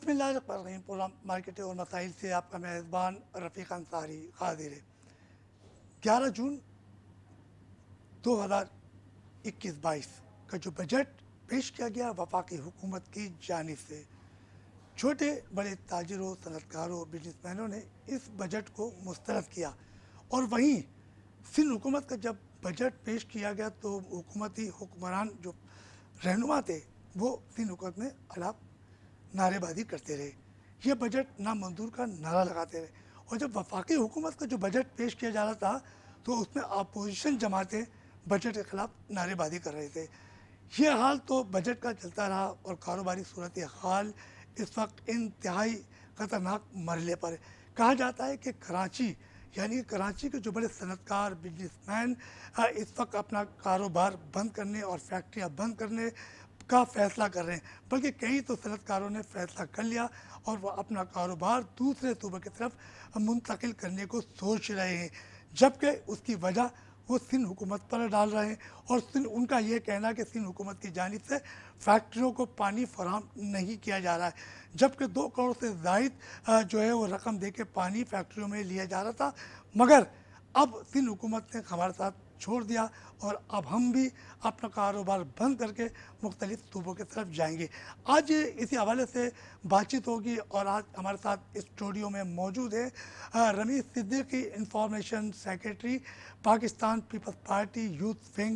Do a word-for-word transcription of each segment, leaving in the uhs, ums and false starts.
बिस्मिल्लाहिर्रहमानिर्रहीम। Programme market और मसाइल से आपका मेज़बान रफ़ीक अंसारी हाजिर है। ग्यारह जून दो हज़ार इक्कीस बाईस का जो बजट पेश किया गया वफाकी हुकूमत की जानिब से, छोटे बड़े ताजिरों, सनतकारों, बिजनेसमैनों ने इस बजट को मुस्तरद किया। और वहीं सिंध हुकूमत का जब बजट पेश किया गया तो हुकूमती हुक्मरान जो रहनुमा थे वो सिंध हुकूमत में अलाप नारेबाजी करते रहे, ये बजट नामंजूर का नारा लगाते रहे। और जब वफाकी हुकूमत का जो बजट पेश किया जा रहा था तो उसमें अपोजिशन जमातें बजट के ख़िलाफ़ नारेबाजी कर रहे थे। ये हाल तो बजट का चलता रहा और कारोबारी सूरत हाल इस वक्त इंतहाई ख़तरनाक मरहले पर है। कहा जाता है कि कराची यानी कराची के जो बड़े सनतकार बिजनेसमैन इस वक्त अपना कारोबार बंद करने और फैक्ट्रियाँ बंद करने का फ़ैसला कर रहे हैं, बल्कि कई तो सनतकारों ने फ़ैसला कर लिया और वह अपना कारोबार दूसरे सूबे की तरफ मुंतकिल करने को सोच रहे हैं, जबकि उसकी वजह वो सिंध हुकूमत पर डाल रहे हैं। और सिंध उनका ये कहना कि सिंध हुकूमत की जानिब से फैक्ट्रियों को पानी फराहम नहीं किया जा रहा है, जबकि दो करोड़ से ज़ायद जो है वो रकम दे के पानी फैक्ट्रियों में लिया जा रहा था। मगर अब सिंध हुकूमत ने हमारे साथ छोड़ दिया और अब हम भी अपना कारोबार बंद करके मुख्तलिफ सूबों की तरफ जाएंगे। आज इसी हवाले से बातचीत होगी और आज हमारे साथ इस स्टूडियो में मौजूद है Ramiz Siddiqui, information secretary, Pakistan Peoples Party youth wing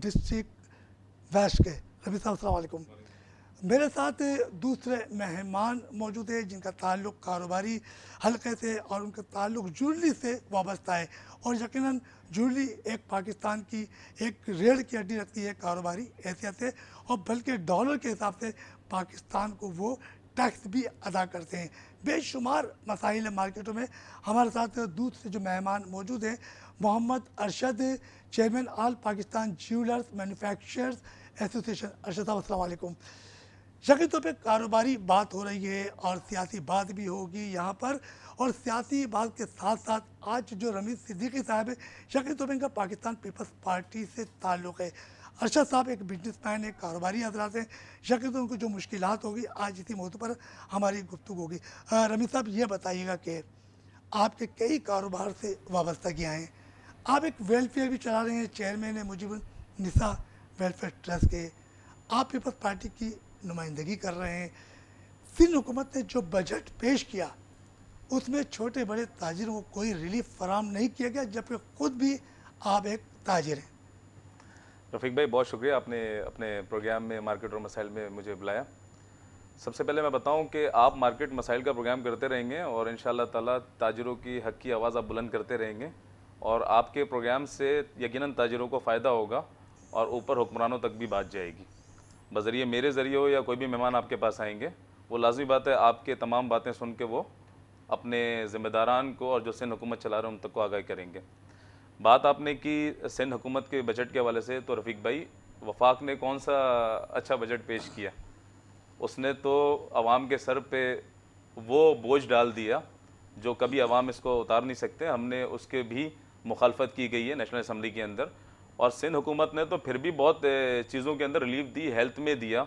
district west के। रमीज़ साहब अस्सलाम वालेकुम। मेरे साथ दूसरे मेहमान मौजूद है जिनका ताल्लुक़ कारोबारी हलक़े से और उनका ताल्लुक़ ज्वेलरी से वाबस्ता है और यकीनन ज्वेलरी एक पाकिस्तान की एक रीढ़ की हड्डी रखती है कारोबारी हैसियत से, और बल्कि डॉलर के हिसाब से पाकिस्तान को वो टैक्स भी अदा करते हैं। बेशुमार मसाइल मार्केटों में। हमारे साथ दूसरे जो मेहमान मौजूद हैं मोहम्मद अरशद, चेयरमैन ऑल पाकिस्तान ज्वेलर्स मैन्युफैक्चरर्स एसोसिएशन। अरशद साहब अस्सलाम वालेकुम। यकीन तौर पर कारोबारी बात हो रही है और सियासी बात भी होगी यहाँ पर, और सियासी बात के साथ साथ आज जो रमीज़ सिद्दीकी साहब है यकीन तौर पर इनका पाकिस्तान पीपल्स पार्टी से ताल्लुक़ है। अरशद साहब एक बिजनेसमैन है, कारोबारी हजरात हैं, यकीन तो उनको जो मुश्किलात होगी आज इसी मौजू पर हमारी गुफ्तगू होगी। रमीज़ साहब ये बताइएगा कि आपके कई कारोबार से वाबस्तगियाँ हैं, आप एक वेलफेयर भी चला रहे हैं, चेयरमैन है मुजीबुल निसा वेलफेयर ट्रस्ट के, आप पीपल्स पार्टी की नुमाइंदगी कर रहे हैं। सिंध हुकूमत ने जो बजट पेश किया उसमें छोटे बड़े ताजिरों को कोई रिलीफ फराम नहीं किया गया, जबकि ख़ुद भी आप एक ताजिर हैं। रफ़ीक भाई बहुत शुक्रिया, आपने अपने प्रोग्राम में मार्केट और मसाइल में मुझे बुलाया। सबसे पहले मैं बताऊं कि आप मार्केट मसाइल का प्रोग्राम करते रहेंगे और इंशाअल्लाह ताला ताजिरों की हक़ की आवाज़ आप बुलंद करते रहेंगे और आपके प्रोग्राम से यकीनन ताजिरों को फ़ायदा होगा और ऊपर हुक्मरानों तक भी बात जाएगी। बज़रिए मेरे ज़रिए हो या कोई भी मेहमान आपके पास आएंगे, वो लाज़मी बात है आपके तमाम बातें सुन के वो अपने ज़िम्मेदारान को और जो सिंध हुकूमत चला रहे हैं उन तक को आगाह करेंगे। बात आपने की सिंध हुकूमत के बजट के हवाले से, तो रफ़ीक भाई वफाक ने कौन सा अच्छा बजट पेश किया, उसने तो आवाम के सर पे वो बोझ डाल दिया जो कभी आवाम इसको उतार नहीं सकते। हमने उसके भी मुखालफत की गई है नेशनल असम्बली के अंदर, और सिंध हुकूमत ने तो फिर भी बहुत चीज़ों के अंदर रिलीफ दी। हेल्थ में दिया,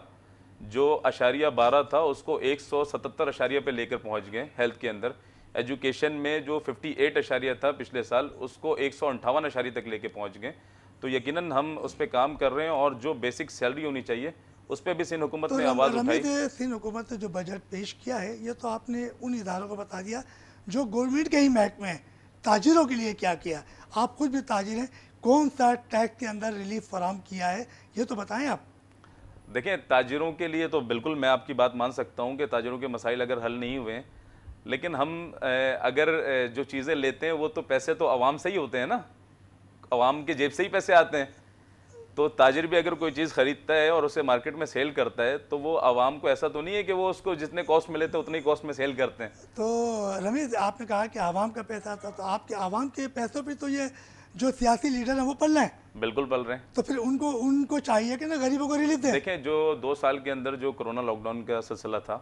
जो अशारिया बारह था उसको एक सौ सतहत्तर अशारिया पे लेकर पहुँच गए हेल्थ के अंदर। एजुकेशन में जो अट्ठावन अशारिया था पिछले साल उसको एक सौ अंठावन अशारिया तक लेके पहुँच गए। तो यकीनन हम उस पर काम कर रहे हैं और जो बेसिक सैलरी होनी चाहिए उस पर भी सिंध हुकूमत तो ने आवाज़ उठाई। सिंध हुकूमत ने जो बजट पेश किया है ये तो आपने उन इदारों को बता दिया जो गवर्नमेंट के ही महकमे हैं, ताजिरों के लिए क्या किया। आप खुद भी ताजिर हैं, कौन सा टैक्स के अंदर रिलीफ फराम किया है ये तो बताएं आप। देखें, ताजिरों के लिए तो बिल्कुल मैं आपकी बात मान सकता हूँ कि ताजिरों के मसाइल अगर हल नहीं हुए, लेकिन हम अगर जो चीज़ें लेते हैं वो तो पैसे तो आवाम से ही होते हैं ना, आवाम के जेब से ही पैसे आते हैं। तो ताजिर भी अगर कोई चीज़ ख़रीदता है और उसे मार्केट में सेल करता है तो वो आवाम को ऐसा तो नहीं है कि वो उसको जितने कॉस्ट में लेते हैं उतने ही कॉस्ट में सेल करते हैं। तो रमीज़ आपने कहा कि आवाम का पैसा था, तो आपके आवाम के पैसों पर तो ये जो सियासी लीडर हैं वो पल रहे हैं। बिल्कुल पल रहे हैं। तो फिर उनको उनको चाहिए कि ना गरीबों को रिलीफ दें। देखें, जो दो साल के अंदर जो कोरोना लॉकडाउन का सिलसिला था,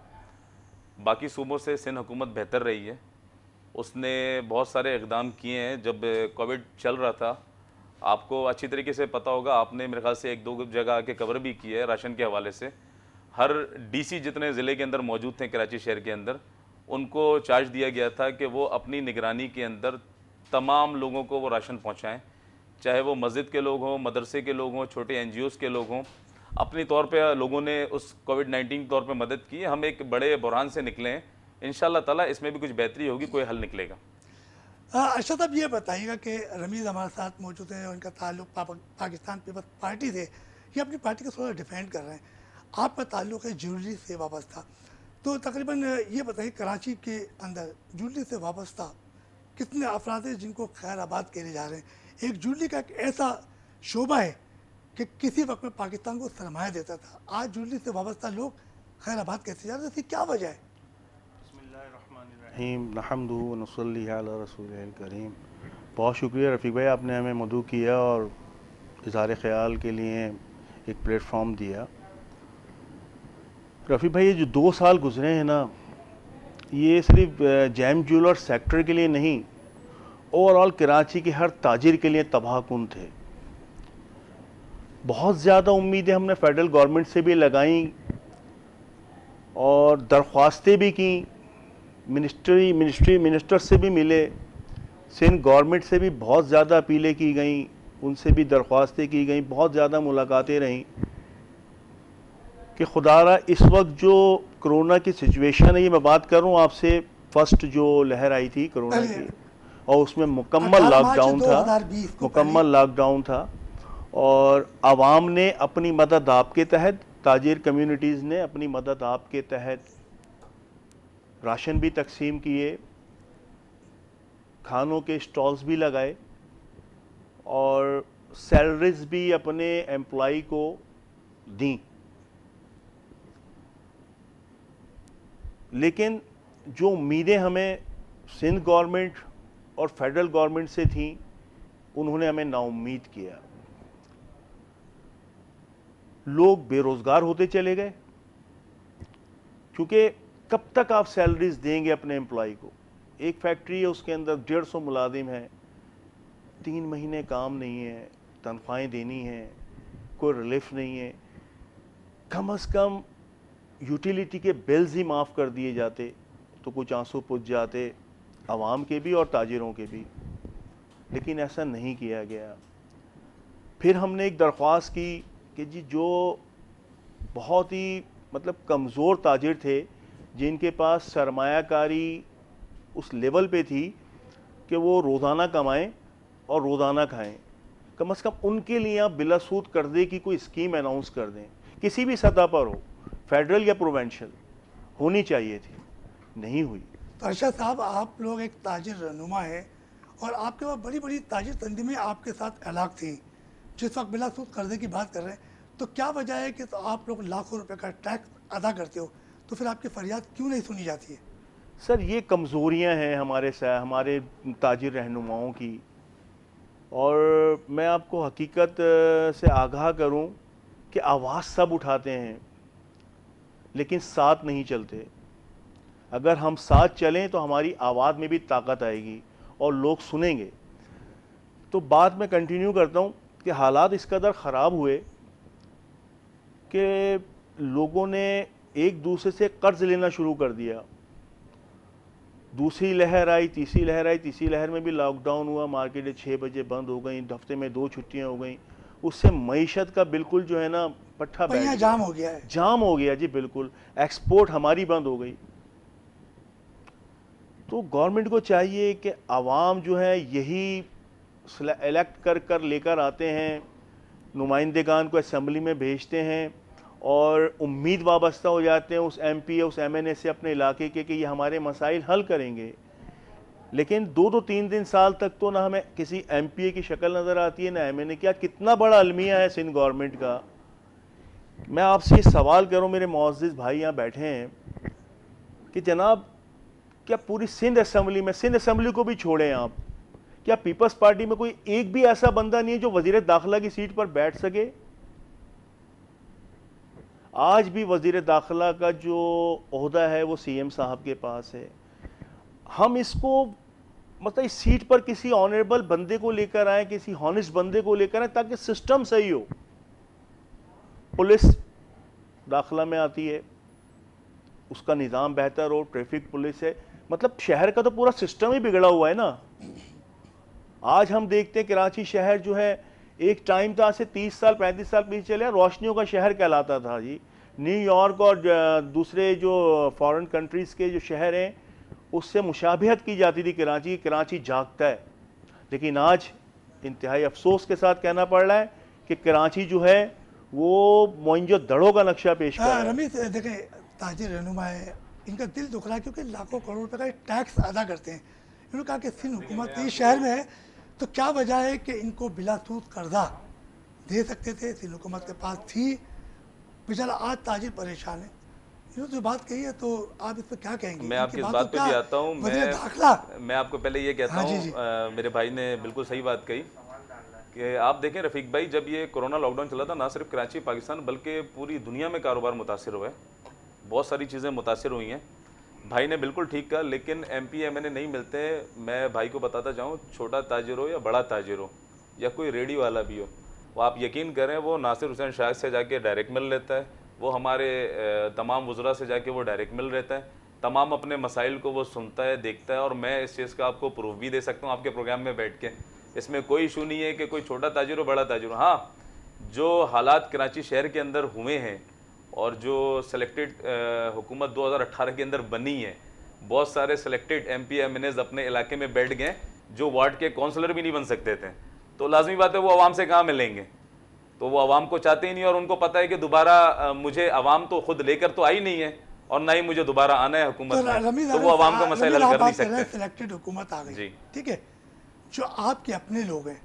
बाकी सूबों से सिंध हुकूमत बेहतर रही है। उसने बहुत सारे इक़दाम किए हैं। जब कोविड चल रहा था, आपको अच्छी तरीके से पता होगा, आपने मेरे ख्याल से एक दो जगह आके कवर भी की है राशन के हवाले से। हर डीसी जितने ज़िले के अंदर मौजूद थे कराची शहर के अंदर, उनको चार्ज दिया गया था कि वो अपनी निगरानी के अंदर तमाम लोगों को वो राशन पहुंचाएं, चाहे वो मस्जिद के लोग हों, मदरसे के लोग हों, छोटे एनजीओज़ के लोग हों। अपनी तौर पे लोगों ने उस कोविड नाइन्टीन के तौर पे मदद की। हम एक बड़े बुरहान से निकले हैं, इंशाअल्लाह ताला इसमें भी कुछ बेहतरी होगी, कोई हल निकलेगा। अरशद साहब ये बताइएगा कि रमीज़ हमारे साथ मौजूद हैं, उनका ताल्लुक पाकिस्तान पीपल्स पार्टी से, ये अपनी पार्टी को थोड़ा डिफेंड कर रहे हैं, आपका ताल्लुक है ज्वेलरी से वाबस्ता, तो तकरीबन ये बताइए कराची के अंदर ज्वेलरी से वाबस्ता कितने अफराद हैं जिनको खैराबाद कहने जा रहे हैं? एक ज्वेलरी का एक ऐसा शोबा है कि किसी वक्त में पाकिस्तान को सरमाया देता था, आज ज्वेलरी से वाबस्ता लोग खैराबाद कैसे जा रहे हैं, इसकी क्या वजह है? नहमदुहु व नसल्ली अला रसूलिल करीम। बहुत शुक्रिया रफ़ीक भाई, आपने हमें मदऊ किया और इज़हार ख़याल के लिए एक प्लेटफॉर्म दिया। रफ़ीक भाई, ये जो दो साल गुजरे हैं ना, ये सिर्फ जैम ज्वेलर सेक्टर के लिए नहीं, ओवरऑल कराची के हर ताजिर के लिए तबाहकुन थे। बहुत ज़्यादा उम्मीदें हमने फेडरल गवर्नमेंट से भी लगाई और दरख्वास्तें भी की, मिनिस्ट्री मिनिस्ट्री मिनिस्टर से भी मिले, सिंध गवर्नमेंट से भी बहुत ज़्यादा अपीलें की गई, उनसे भी दरख्वास्तें की गई, बहुत ज़्यादा मुलाकातें रहीं कि खुदारा इस वक्त जो कोरोना की सिचुएशन है, ये मैं बात कर रहा हूँ आपसे, फर्स्ट जो लहर आई थी कोरोना की, और उसमें मुकम्मल लॉकडाउन था, मुकम्मल लॉकडाउन था और आवाम ने अपनी मदद आपके तहत, ताजिर कम्युनिटीज़ ने अपनी मदद आपके तहत राशन भी तकसीम किए, खानों के स्टॉल्स भी लगाए और सैलरीज भी अपने एम्प्लॉय को दी। लेकिन जो उम्मीदें हमें सिंध गवर्नमेंट और फेडरल गवर्नमेंट से थी, उन्होंने हमें नाउम्मीद किया। लोग बेरोज़गार होते चले गए, क्योंकि कब तक आप सैलरीज देंगे अपने एम्प्लॉय को? एक फैक्ट्री है, उसके अंदर डेढ़ सौ मुलाजिम हैं, तीन महीने काम नहीं है, तनख्वाहें देनी हैं, कोई रिलीफ नहीं है, कम अज़ कम यूटिलिटी के बिल्स ही माफ़ कर दिए जाते तो कुछ आंसू पुछ जाते आवाम के भी और ताजिरों के भी, लेकिन ऐसा नहीं किया गया। फिर हमने एक दरख्वास्त की कि जी जो बहुत ही मतलब कमज़ोर ताजिर थे, जिनके पास सरमायाकारी उस लेवल पे थी कि वो रोज़ाना कमाएं और रोज़ाना खाएं, कम अज़ कम उनके लिए आप बिलासूद कर्ज़े की कोई स्कीम अनाउंस कर दें, किसी भी सतह पर हो, फेडरल या प्रोवेंशल, होनी चाहिए थी, नहीं हुई। तो अरशद साहब, आप लोग एक ताजिर रहनुमा है और आपके पास बड़ी बड़ी ताजिर तंजीमें आपके साथ अलाक थी, जिस वक्त बिलासूद कर्ज़े की बात कर रहे हैं, तो क्या वजह है कि तो आप लोग लाखों रुपए का टैक्स अदा करते हो, तो फिर आपकी फरियाद क्यों नहीं सुनी जाती है? सर, ये कमज़ोरियाँ हैं हमारे हमारे ताजिर रहनुमाओं की, और मैं आपको हकीकत से आगाह करूं कि आवाज़ सब उठाते हैं लेकिन साथ नहीं चलते। अगर हम साथ चलें तो हमारी आवाज़ में भी ताकत आएगी और लोग सुनेंगे। तो बात मैं कंटिन्यू करता हूं कि हालात इस कदर ख़राब हुए कि लोगों ने एक दूसरे से कर्ज लेना शुरू कर दिया। दूसरी लहर आई, तीसरी लहर आई, तीसरी लहर में भी लॉकडाउन हुआ, मार्केटें छः बजे बंद हो गई, हफ्ते में दो छुट्टियां हो गई, उससे मईशत का बिल्कुल जो है ना पट्टा बैठ गया, जाम हो गया है, जाम हो गया जी, बिल्कुल। एक्सपोर्ट हमारी बंद हो गई। तो गवर्नमेंट को चाहिए कि आवाम जो है यही इलेक्ट कर कर लेकर आते हैं, नुमाइंदेगान को असम्बली में भेजते हैं और उम्मीद वाबस्ता हो जाते हैं उस एमपी उस एमएनए से अपने इलाके के कि ये हमारे मसाइल हल करेंगे। लेकिन दो दो तीन तीन साल तक तो ना हमें किसी एमपीए की शक्ल नज़र आती है ना एमएनए की। कितना बड़ा अलमिया है सिंध गवर्नमेंट का। मैं आपसे ये सवाल करूं, मेरे मुअज़्ज़िज़ भाई यहाँ बैठे हैं, कि जनाब क्या पूरी सिंध असम्बली में, सिंध असम्बली को भी छोड़ें आप, क्या पीपल्स पार्टी में कोई एक भी ऐसा बंदा नहीं है जो वज़ीर दाखिला की सीट पर बैठ सके? आज भी वज़ीर दाखिला का जो ओहदा है वो सीएम साहब के पास है। हम इसको मतलब इस सीट पर किसी ऑनरेबल बंदे को लेकर आए, किसी हॉनेस्ट बंदे को लेकर आए, ताकि सिस्टम सही हो। पुलिस दाखिला में आती है, उसका निज़ाम बेहतर हो, ट्रैफिक पुलिस है, मतलब शहर का तो पूरा सिस्टम ही बिगड़ा हुआ है ना। आज हम देखते हैं कराची शहर जो है, एक टाइम था से तीस साल पैंतीस साल पीछे चले, रोशनियों का शहर कहलाता था जी। न्यूयॉर्क और दूसरे जो फॉरेन कंट्रीज़ के जो शहर हैं उससे मुशाबिहत की जाती थी कराची, कराची जागता है। लेकिन आज इंतहाई अफसोस के साथ कहना पड़ रहा है कि कराची जो है वो मोइंजो दड़ों का नक्शा पेश कर रहा है। रमीज देखें, ताजिर रहनुमा है, इनका दिल दुख रहा है क्योंकि लाखों करोड़ रुपए का टैक्स अदा करते हैं। इन्होंने कहा कि सिंध हुकूमत इस शहर में है तो क्या वजह है कि इनको बिला सूद कर्जा दे सकते थे, सिंध हुकूमत के पास थी, बेचारा आज ताजिर परेशान है। इन्होंने जो बात कही है तो आप इस पर क्या कहेंगे? मैं आपकी इस बात पे भी आता हूँ। मैं दाखिला मैं आपको पहले ये कहता हूँ, मेरे भाई ने बिल्कुल सही बात कही कि आप देखें रफ़ीक भाई, जब ये कोरोना लॉकडाउन चला था ना सिर्फ कराची पाकिस्तान बल्कि पूरी दुनिया में कारोबार मुतासिर हुआ है, बहुत सारी चीज़ें मुतासिर हुई हैं। भाई ने बिल्कुल ठीक कहा, लेकिन M P M N A नहीं मिलते। मैं भाई को बताता जाऊँ, छोटा ताजिर हो या बड़ा ताजिर हो या कोई रेडी वाला भी हो, वो आप यकीन करें वो नासिर हुसैन शाह से जाके डायरेक्ट मिल लेता है, वो हमारे तमाम वज़रा से जाके वो डायरेक्ट मिल रहता है, तमाम अपने मसाइल को वो सुनता है, देखता है। और मैं इस चीज़ का आपको प्रूफ भी दे सकता हूँ आपके प्रोग्राम में बैठ के। इसमें कोई इशू नहीं है कि कोई छोटा ताजिर हो बड़ा ताजिर हो। हाँ, जो हालात कराची शहर के अंदर हुए हैं और जो सिलेक्टेड हुकूमत दो हज़ार अठारह के अंदर बनी है, बहुत सारे selected M P M N As अपने इलाके में बैठ गए जो वार्ड के काउंसलर भी नहीं बन सकते थे। तो लाजमी बात है वो आवाम से कहाँ मिलेंगे, तो वो आवाम को चाहते ही नहीं। और उनको पता है कि दोबारा मुझे आवाम तो खुद लेकर तो आई नहीं है और ना ही मुझे दोबारा आना है हुकूमत में, तो वो आवाम का मसला हल कर नहीं सकते। सिलेक्टेड हुकूमत आ गई जी, ठीक है, जो आपके अपने लोग हैं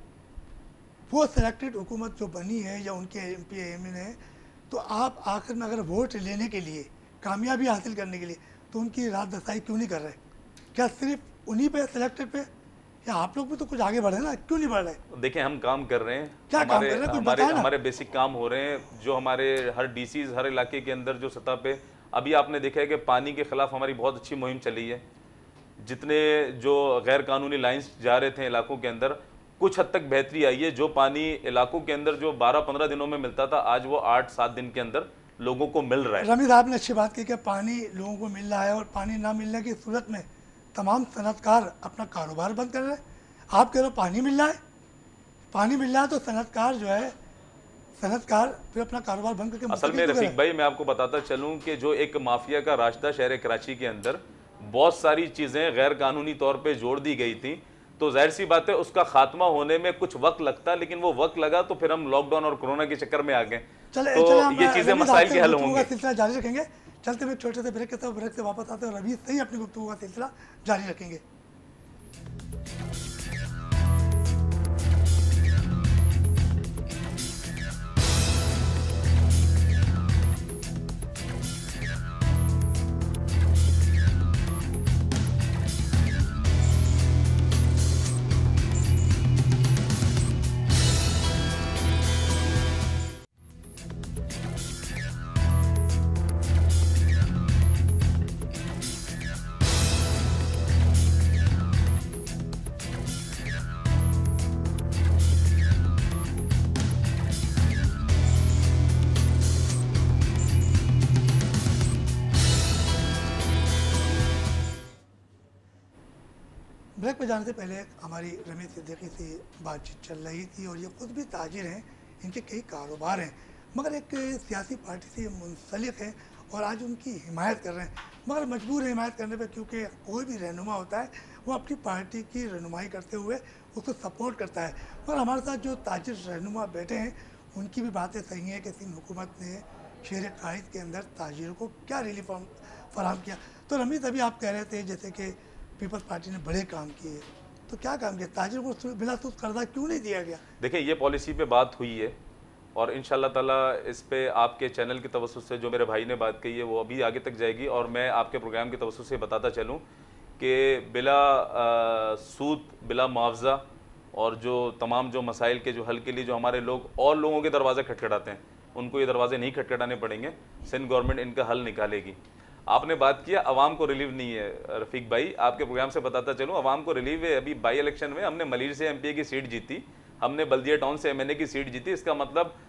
वो सिलेक्टेड हुकूमत जो बनी है या उनके एम पी एम एन है, तो आप आखिर में अगर वोट लेने के लिए, कामयाबी हासिल करने के लिए, तो उनकी रात दसाई क्यों नहीं कर रहे? क्या सिर्फ उन्हीं पे सिलेक्टेड पे, या आप लोग भी तो कुछ आगे बढ़े ना, क्यों नहीं बढ़ रहे? देखिए हम काम कर रहे हैं, क्या हमारे, काम कर रहे हैं? हमारे हमारे बेसिक काम हो रहे हैं। जो हमारे हर डी सीज हर इलाके के अंदर जो सतह पे, अभी आपने देखा है कि पानी के खिलाफ हमारी बहुत अच्छी मुहिम चली है। जितने जो गैर कानूनी लाइन्स जा रहे थे इलाकों के अंदर, कुछ हद तक बेहतरी आई है। जो पानी इलाकों के अंदर जो बारह पंद्रह दिनों में मिलता था, आज वो आठ सात दिन के अंदर लोगों को मिल रहा है। रमीज आपने अच्छी बात की कि पानी लोगों को मिल रहा है, और पानी ना मिलने की सूरत में तमाम सनतकार अपना कारोबार बंद कर रहे हैं। आप कह रहे हो पानी मिल रहा है, पानी मिल रहा है तो सनतकार जो है, सनतकार फिर अपना कारोबार बंद करके असल में रफीक भाई मैं आपको बताता चलूं कि जो एक माफिया का रास्ता शहर कराची के अंदर बहुत सारी चीज़ें गैर कानूनी तौर पे जोड़ दी गई थी, तो जाहिर सी बात है उसका खात्मा होने में कुछ वक्त लगता, लेकिन वो वक्त लगा तो फिर हम लॉकडाउन और कोरोना के चक्कर में आ गए। चले, तो चले ये चीज़ें मसाइल के हल होंगे। सिलसिला जारी रखेंगे। चलते हुए छोटे से ब्रेक के साथ ब्रेक से वापस आते हैं और अभी सही अपनी गुफ्तगू का सिलसिला जारी रखेंगे। ब्रेक पर जाने से पहले हमारी रमीज सिद्दीकी से बातचीत चल रही थी, और ये खुद भी ताजिर हैं, इनके कई कारोबार हैं, मगर एक सियासी पार्टी से मुंसलिक हैं और आज उनकी हिमायत कर रहे हैं, मगर मजबूर है हिमायत करने पर, क्योंकि कोई भी रहनुमा होता है वो अपनी पार्टी की रहनुमाई करते हुए उसको सपोर्ट करता है। मगर हमारे साथ जो ताजिर रहनुमा बैठे हैं उनकी भी बातें सही हैं कि सिंध हुकूमत ने शहर कायद के अंदर ताजिरों को क्या रिलीफ फराहम किया। तो रमीज अभी आप कह रहे थे जैसे कि पीपल्स पार्टी ने बड़े काम किए, तो क्या काम किया? ताजिर को बिला सूद कर्जा क्यों नहीं दिया गया? देखिए ये पॉलिसी पे बात हुई है और इंशाल्लाह ताला इस पे आपके चैनल की तवज्जो से जो मेरे भाई ने बात कही है वो अभी आगे तक जाएगी, और मैं आपके प्रोग्राम की तवज्जो से बताता चलूँ कि बिला आ, सूद, बिला मुआवजा और जो तमाम जो मसाइल के जो हल के लिए जो हमारे लोग और लोगों के दरवाजे खटखटाते हैं, उनको ये दरवाजे नहीं खटखटाने पड़ेंगे। सिंध गवर्नमेंट इनका हल निकालेगी। आपने बात किया अवाम को रिलीव नहीं है, रफ़ीक भाई आपके प्रोग्राम से बताता चलूँ अवाम को रिलीव है। अभी बाई इलेक्शन में हमने मलिर से एमपीए की सीट जीती, हमने बल्दिया टाउन से एमएनए की सीट जीती। इसका मतलब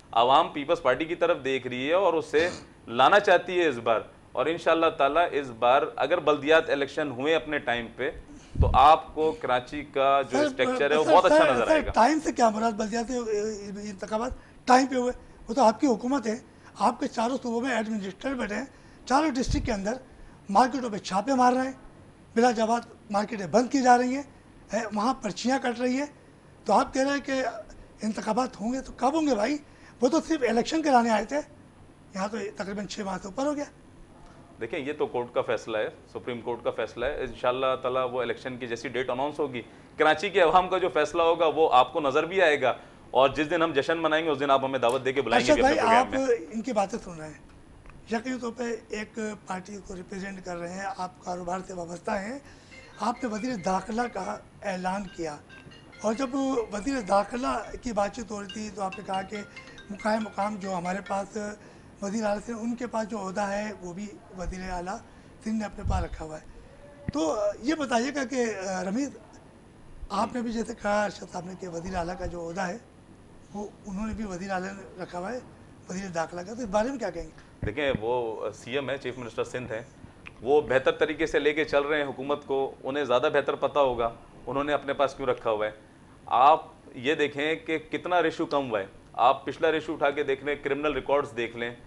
आवाम पीपल्स पार्टी की तरफ देख रही है और उससे लाना चाहती है इस बार। और इंशाल्लाह ताला इस बार अगर बल्दियात इलेक्शन हुए अपने टाइम पे तो आपको कराची का जो स्ट्रक्चर है वो बहुत अच्छा नजर आएगा। टाइम से क्या मुराद, बल्दियात इंतखाबात टाइम पे हुए, वो तो आपकी हुकूमत है, आपके चारों सूबों में एडमिनिस्ट्रेटर बैठे हैं, चारों डिस्ट्रिक्ट के अंदर मार्केटों पे छापे मार रहे हैं, बिला जवाब मार्केटें बंद की जा रही हैं, वहाँ पर्चियाँ कट रही हैं। तो आप कह रहे हैं कि इंतखाबात होंगे, तो कब होंगे भाई? वो तो सिर्फ इलेक्शन कराने आए थे, यहाँ तो तकरीबन छः माह से ऊपर हो गया। देखिए ये तो कोर्ट का फैसला है, सुप्रीम कोर्ट का फैसला है। इंशाल्लाह ताला वो इलेक्शन की जैसी डेट अनाउंस होगी, कराची के अवाम का जो फैसला होगा वो आपको नज़र भी आएगा, और जिस दिन हम जश्न मनाएंगे उस दिन आप हमें दावत दे के बुलाएंगे भी अपने प्रोग्राम में। आप इनकी बातें सुन रहे हैं, यकीनी तौर पे एक पार्टी को रिप्रेजेंट कर रहे हैं, आप कारोबार से वाबस्ता हैं। आपने वज़ीर दाखिला का ऐलान किया, और जब वज़ीर दाखिला की बातचीत हो रही थी तो आपने कहा कि मुकाम मुकाम जो हमारे पास वज़ीर आला सिंध, उनके पास जो ओहदा है वो भी वज़ीर आला सिंध ने अपने पास रखा हुआ है। तो ये बताइएगा कि रमीज़, आपने भी जैसे कहा अरशद साहब ने कि वज़ीर आला का जो ओहदा है वो उन्होंने भी वज़ीर आला ने रखा हुआ है, वज़ीर दाखिला का, तो इस बारे में क्या कहेंगे? देखें वो सीएम है, चीफ मिनिस्टर सिंध है, वो बेहतर तरीके से लेके चल रहे हैं हुकूमत को, उन्हें ज़्यादा बेहतर पता होगा उन्होंने अपने पास क्यों रखा हुआ है। आप ये देखें कि कितना रेशो कम हुआ है, आप पिछला रेशो उठा के देख लें, क्रिमिनल रिकॉर्ड्स देख लें,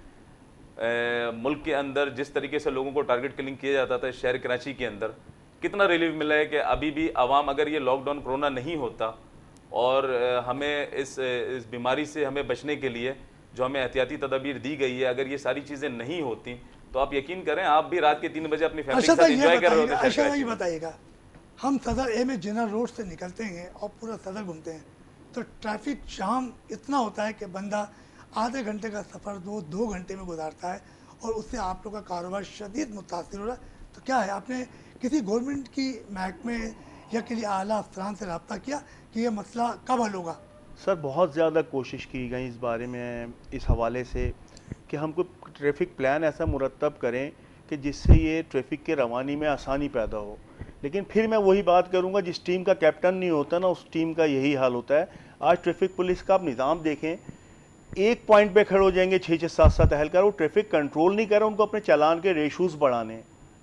ए, मुल्क के अंदर जिस तरीके से लोगों को टारगेट किलिंग किया जाता था शहर कराची के अंदर, कितना रिलीफ मिला है कि अभी भी आवाम, अगर ये लॉकडाउन कोरोना नहीं होता और हमें इस इस बीमारी से हमें बचने के लिए जो हमें एहतियाती तदाबीर दी गई है, अगर ये सारी चीज़ें नहीं होती तो आप यकीन करें आप भी रात के तीन बजे अपनी फैमिली के साथ एंजॉय कर रहे होते। अच्छा ये बताइएगा, हम सदर ए में जिना रोड से निकलते हैं और पूरा सदर घूमते हैं तो ट्रैफिक जाम इतना होता है कि बंदा आधे घंटे का सफ़र दो दो घंटे में गुजारता है, और उससे आप लोग का कारोबार शदीद मुतासिर हो रहा है। तो क्या है, आपने किसी गवर्नमेंट की महकमे या किसी आला अफसरान से रब्ता किया कि ये मसला कब हल होगा? सर बहुत ज़्यादा कोशिश की गई इस बारे में, इस हवाले से कि हम कोई ट्रैफिक प्लान ऐसा मुरतब करें कि जिससे ये ट्रैफिक के रवानी में आसानी पैदा हो। लेकिन फिर मैं वही बात करूंगा, जिस टीम का कैप्टन नहीं होता ना उस टीम का यही हाल होता है। आज ट्रैफिक पुलिस का आप निज़ाम देखें, एक पॉइंट पे खड़े हो जाएंगे छः छः सात सात एहलकार, वो ट्रैफिक कंट्रोल नहीं कर रहा, उनको अपने चालान के रेशूज़ बढ़ाने,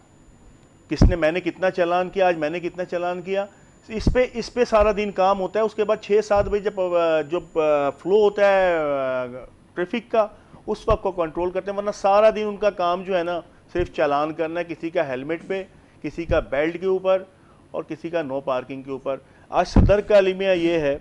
किसने मैंने कितना चालान किया, आज मैंने कितना चालान किया, इस पे इस पे सारा दिन काम होता है। उसके बाद छः सात बजे जब जो फ्लो होता है ट्रैफिक का उस वक्त को कंट्रोल करते हैं, वरना सारा दिन उनका काम जो है ना सिर्फ चालान करना है, किसी का हेलमेट पे, किसी का बेल्ट के ऊपर और किसी का नो पार्किंग के ऊपर। आज सदर का अलमिया ये है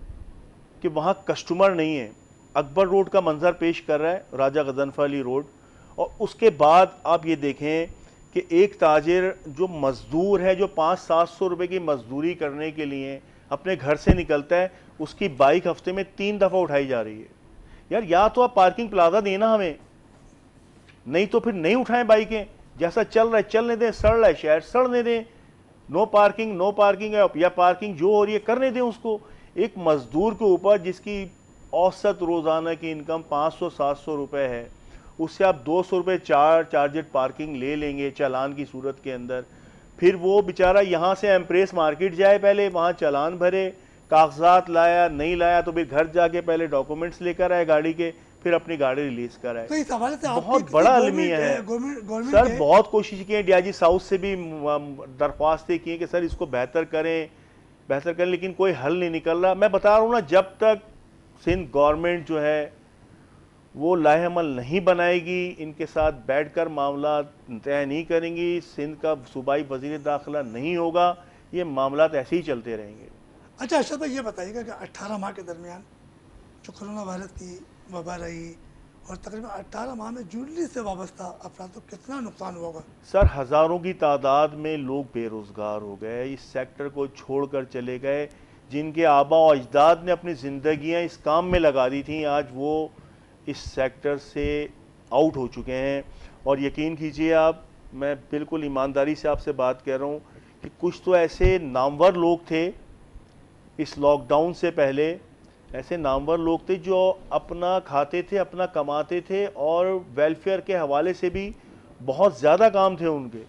कि वहाँ कस्टमर नहीं है। अकबर रोड का मंजर पेश कर रहा है, राजा गजनफर अली रोड, और उसके बाद आप ये देखें कि एक ताजिर जो मज़दूर है, जो पाँच सात सौ रुपये की मजदूरी करने के लिए अपने घर से निकलता है, उसकी बाइक हफ्ते में तीन दफ़ा उठाई जा रही है। यार या तो आप पार्किंग प्लाजा देना हमें, नहीं तो फिर नहीं उठाएं बाइकें, जैसा चल रहा है चलने दें, सड़ रहा है शहर सड़ने दें, नो पार्किंग नो पार्किंग है या पार्किंग जो हो रही है करने दें उसको। एक मज़दूर के ऊपर जिसकी औसत रोज़ाना की इनकम पाँच सौ सात सौ रुपये है, उससे आप दो सौ रुपये चार चार्जेड पार्किंग ले लेंगे चालान की सूरत के अंदर, फिर वो बेचारा यहाँ से एम्प्रेस मार्केट जाए, पहले वहाँ चालान भरे, कागजात लाया नहीं लाया तो फिर घर जाके पहले डॉक्यूमेंट्स लेकर आए गाड़ी के, फिर अपनी गाड़ी रिलीज कराए। तो इस हवाले से बहुत बड़ा अलमिया है सर। बहुत कोशिश की है, डीआईजी साउथ से भी दरख्वास्तें की हैं कि सर इसको बेहतर करें बेहतर करें, लेकिन कोई हल नहीं निकल रहा। मैं बता रहा हूँ ना, जब तक सिंध गवर्नमेंट जो है वो लाहेअमल नहीं बनाएगी, इनके साथ बैठकर मामला तय नहीं करेंगी, सिंध का सूबाई वज़ीर दाखिला नहीं होगा, ये मामला ऐसे ही चलते रहेंगे। अच्छा अरशद भाई ये बताइएगा कि अट्ठारह माह के दरमियान जो कोरोना वायरस की वबा रही और तकरीबन अट्ठारह माह में जूलरी से वाबस्ता अफराद को कितना नुकसान हुआ होगा? सर हज़ारों की तादाद में लोग बेरोज़गार हो गए, इस सेक्टर को छोड़कर चले गए, जिनके आबा और अजदाद ने अपनी ज़िंदगियाँ इस काम में लगा दी थी, आज वो इस सेक्टर से आउट हो चुके हैं। और यकीन कीजिए आप, मैं बिल्कुल ईमानदारी से आपसे बात कह रहा हूँ कि कुछ तो ऐसे नामवर लोग थे इस लॉकडाउन से पहले, ऐसे नामवर लोग थे जो अपना खाते थे, अपना कमाते थे, और वेलफेयर के हवाले से भी बहुत ज़्यादा काम थे उनके।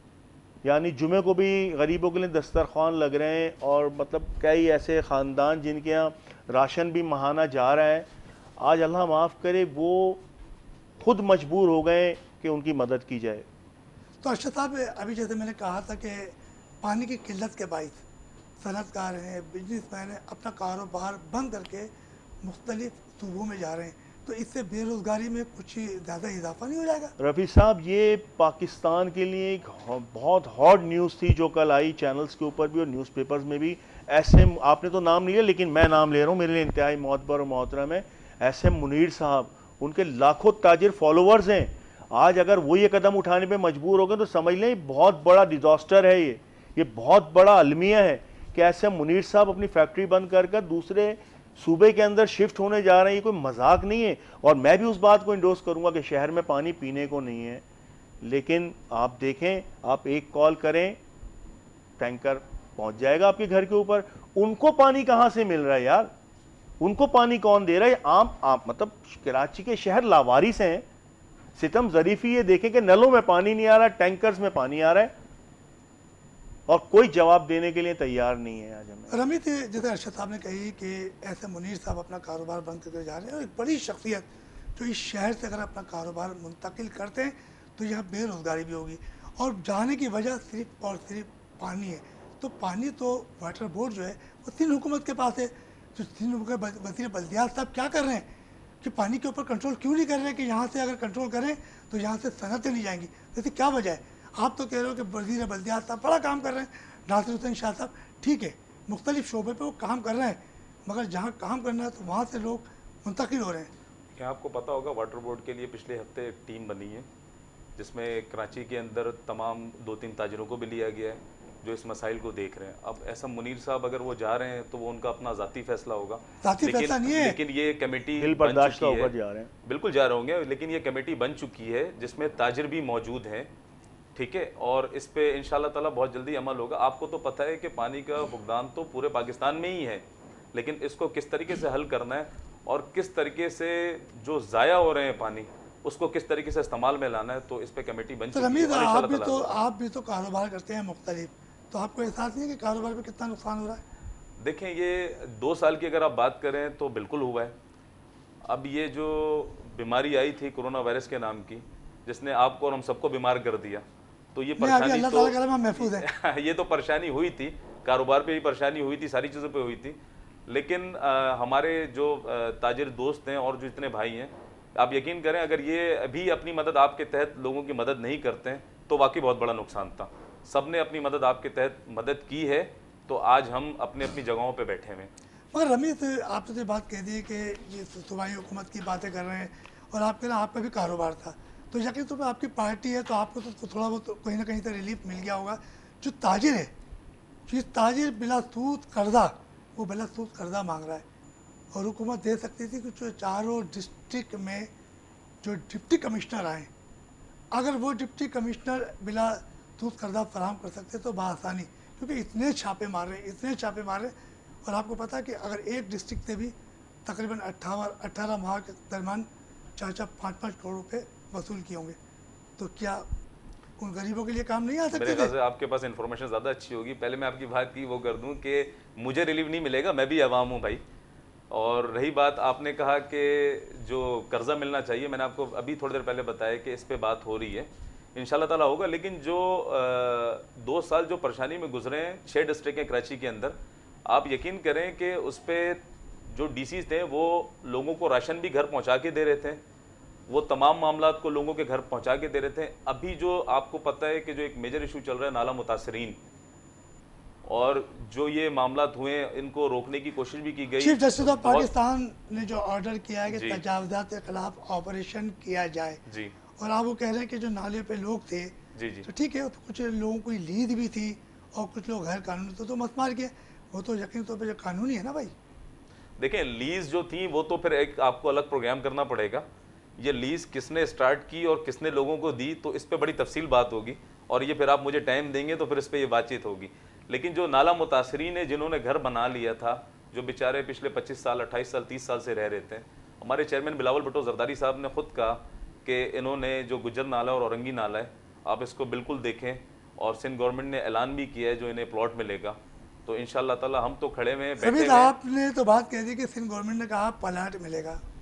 यानी जुमे को भी गरीबों के लिए दस्तरखान लग रहे हैं, और मतलब कई ऐसे ख़ानदान जिनके यहाँ राशन भी महाना जा रहा है। आज अल्लाह माफ़ करे वो खुद मजबूर हो गए कि उनकी मदद की जाए। तो अरशद साहब, अभी जैसे मैंने कहा था कि पानी की किल्लत के बाइस सनतकार हैं, बिजनेसमैन हैं, अपना कारोबार बंद करके मुख्तलिफ सूबों में जा रहे हैं, तो इससे बेरोज़गारी में कुछ ज़्यादा इजाफा नहीं हो जाएगा? रफ़ी साहब, ये पाकिस्तान के लिए एक बहुत हॉट न्यूज़ थी जो कल आई चैनल्स के ऊपर भी और न्यूज़पेपर्स में भी। एस एम, आपने तो नाम नहीं लिया लेकिन मैं नाम ले रहा हूँ, मेरे लिए इंतहाई मोहतबर और मोहतरम है एस एम मुनीर साहब। उनके लाखों ताजिर फॉलोअर्स हैं। आज अगर वो ये कदम उठाने पे मजबूर हो गए तो समझ लें बहुत बड़ा डिज़ास्टर है, ये ये बहुत बड़ा अलमिया है कि एस एम मुनीर साहब अपनी फैक्ट्री बंद कर कर दूसरे सूबे के अंदर शिफ्ट होने जा रहे हैं। ये कोई मजाक नहीं है। और मैं भी उस बात को इंडोर्स करूंगा कि शहर में पानी पीने को नहीं है, लेकिन आप देखें, आप एक कॉल करें, टैंकर पहुंच जाएगा आपके घर के ऊपर। उनको पानी कहां से मिल रहा है यार? उनको पानी कौन दे रहा है? आम आप मतलब कराची के शहर लावारिस हैं। सितम ज़रीफ़ी ये देखें कि नलों में पानी नहीं आ रहा, टैंकर्स में पानी आ रहा है और कोई जवाब देने के लिए तैयार नहीं है। आज हमें रमीत, जैसे अरशद साहब ने कही कि ऐसे मुनीर साहब अपना कारोबार बंद करके जा रहे हैं, और एक बड़ी शख्सियत जो इस शहर से अगर अपना कारोबार मुंतकिल करते हैं तो यहाँ बेरोज़गारी भी होगी, और जाने की वजह सिर्फ और सिर्फ पानी है। तो पानी तो वाटर बोर्ड जो है वो सिंध हुकूमत के पास है। तो सिंध वज़ीर बल्दियात साहब क्या कर रहे हैं कि पानी के ऊपर कंट्रोल क्यों नहीं कर रहे हैं कि यहाँ से अगर कंट्रोल करें तो यहाँ से सनतें नहीं जाएंगी? जैसे क्या वजह है? आप तो कह रहे हो कि वज़ीर बल्दियात साहब बड़ा काम कर रहे हैं, नासिर हुसैन शाह साहब, ठीक है, मुख्तलिफ शोबे पे वो काम कर रहे हैं, मगर जहाँ काम करना है तो वहाँ से लोग मुंतकिल हो रहे हैं। क्या आपको पता होगा वाटर बोर्ड के लिए पिछले हफ्ते एक टीम बनी है जिसमें कराची के अंदर तमाम दो तीन ताजिरों को भी लिया गया है जो इस मसाइल को देख रहे हैं। अब ऐसा मुनीर साहब अगर वो जा रहे हैं तो वो उनका अपना ज़ाती फैसला होगा, ज़ाती लेकिन, फैसला नहीं है। लेकिन ये कमेटी दिल बन बर्दाश्त चुकी होकर है, जा रहे हैं। बिल्कुल जा रहे होंगे, लेकिन ये कमेटी बन चुकी है जिसमें ताजिर भी मौजूद हैं, ठीक है, और इस पे इंशाल्लाह ताला बहुत जल्दी अमल होगा। आपको तो पता है कि पानी का फुकदान तो पूरे पाकिस्तान में ही है, लेकिन इसको किस तरीके से हल करना है और किस तरीके से जो ज़ाया हो रहे हैं पानी उसको किस तरीके से इस्तेमाल में लाना है, तो इस पे कमेटी बन तो चुकी है। रमीज, और आप इंशाल्लाह भी ताला तो आप भी तो कारोबार करते हैं मुख्तलिफ, तो आपको एहसास नहीं है कि कारोबार में कितना नुकसान हो रहा है? देखें, ये दो साल की अगर आप बात करें तो बिल्कुल हुआ है। अब ये जो बीमारी आई थी कोरोना वायरस के नाम की, जिसने आपको और हम सबको बीमार कर दिया, तो ये परेशानी अल्लाह तो ताला करे हम महफूज है। ये तो परेशानी हुई थी, कारोबार पे भी परेशानी हुई थी, सारी चीज़ों पे हुई थी, लेकिन आ, हमारे जो आ, ताजिर दोस्त हैं और जो इतने भाई हैं, आप यकीन करें अगर ये अभी अपनी मदद आपके तहत लोगों की मदद नहीं करते हैं तो वाकई बहुत बड़ा नुकसान था। सब ने अपनी मदद आपके तहत मदद की है, तो आज हम अपने अपनी जगहों पे बैठे हुए हैं। मगर रमीज, आपने तो बात कह दी कि ये सूबाई हुकूमत की बातें कर रहे हैं और आप कह रहे हैं आपका भी कारोबार था, तो यकीन तौर पर आपकी पार्टी है तो आपको तो थोड़ा बहुत कहीं ना कहीं से रिलीफ मिल गया होगा। जो ताजिर है, जिस ताजिर बिला सूद कर्जा, वो बिला सूद कर्जा मांग रहा है, और हुकूमत दे सकती थी कि जो चारों डिस्ट्रिक्ट में जो डिप्टी कमिश्नर आए, अगर वो डिप्टी कमिश्नर बिला सूद कर्जा फराहम कर सकते तो बआसानी, क्योंकि इतने छापे मार रहे हैं, इतने छापे मार रहे हैं, और आपको पता है कि अगर एक डिस्ट्रिक्ट से भी तकरीबन अट्ठावन अट्ठारह माह के दरमियान चार चार पाँच पाँच करोड़ रुपये वसूल किए होंगे, तो क्या उन गरीबों के लिए काम नहीं आ मेरे सकते ख्याल थे? से आपके पास इन्फॉर्मेशन ज़्यादा अच्छी होगी। पहले मैं आपकी बात की वो कर दूं कि मुझे रिलीफ नहीं मिलेगा, मैं भी अवाम हूं भाई। और रही बात, आपने कहा कि जो कर्जा मिलना चाहिए, मैंने आपको अभी थोड़ी देर पहले बताया कि इस पे बात हो रही है, इंशाल्लाह ताला होगा। लेकिन जो आ, दो साल जो परेशानी में गुजरे हैं छः डिस्ट्रिक्ट हैं कराची के अंदर, आप यकीन करें कि उस पर जो डीसी थे वो लोगों को राशन भी घर पहुंचा के दे रहे थे, वो तमाम मामलात को लोगों के घर पहुंचा के दे रहे थे। अभी जो आपको पता है कि जो एक मेजर इशू चल रहा है नाला मुतासरीन, और जो ये मामलात हुए इनको रोकने की कोशिश भी की गई। चीफ जस्टिस ऑफ बहुत- पाकिस्तान ने जो ऑर्डर किया है कि जी। तजावजात के खिलाफ ऑपरेशन किया जाए, जी और आप वो कह रहे हैं कि जो नाले पे लोग थे, जी जी तो ठीक है, तो कुछ लोगों को लीद भी थी और कुछ लोग गैर कानूनी तो, तो मसमार किए, वो तो यकीन तौर पर कानूनी है ना भाई। देखें, लीज जो थी वो तो फिर एक आपको अलग प्रोग्राम करना पड़ेगा। ये लीज किसने स्टार्ट की और किसने लोगों को दी, तो इस पे बड़ी तफसील बात होगी, और ये फिर आप मुझे टाइम देंगे तो फिर इस पे ये बातचीत होगी। लेकिन जो नाला मुतासरीन है, जिन्होंने घर बना लिया था, जो बेचारे पिछले पच्चीस साल अट्ठाईस साल तीस साल से रह रहे थे, हमारे चेयरमैन बिलावल भुट्टो जरदारी साहब ने खुद कहा कि इन्होंने जो गुज्जर नाला और औरंगी नाला है, आप इसको बिल्कुल देखें, और सिंध गवर्नमेंट ने ऐलान भी किया है जो इन्हें प्लॉट मिलेगा। तो इंशाल्लाह ताला हम तो खड़े में बैठे रमीज, हुए हैं। आपने तो बात कह दी कि सिंध गवर्नमेंट ने कहा प्लाट मिलेगा,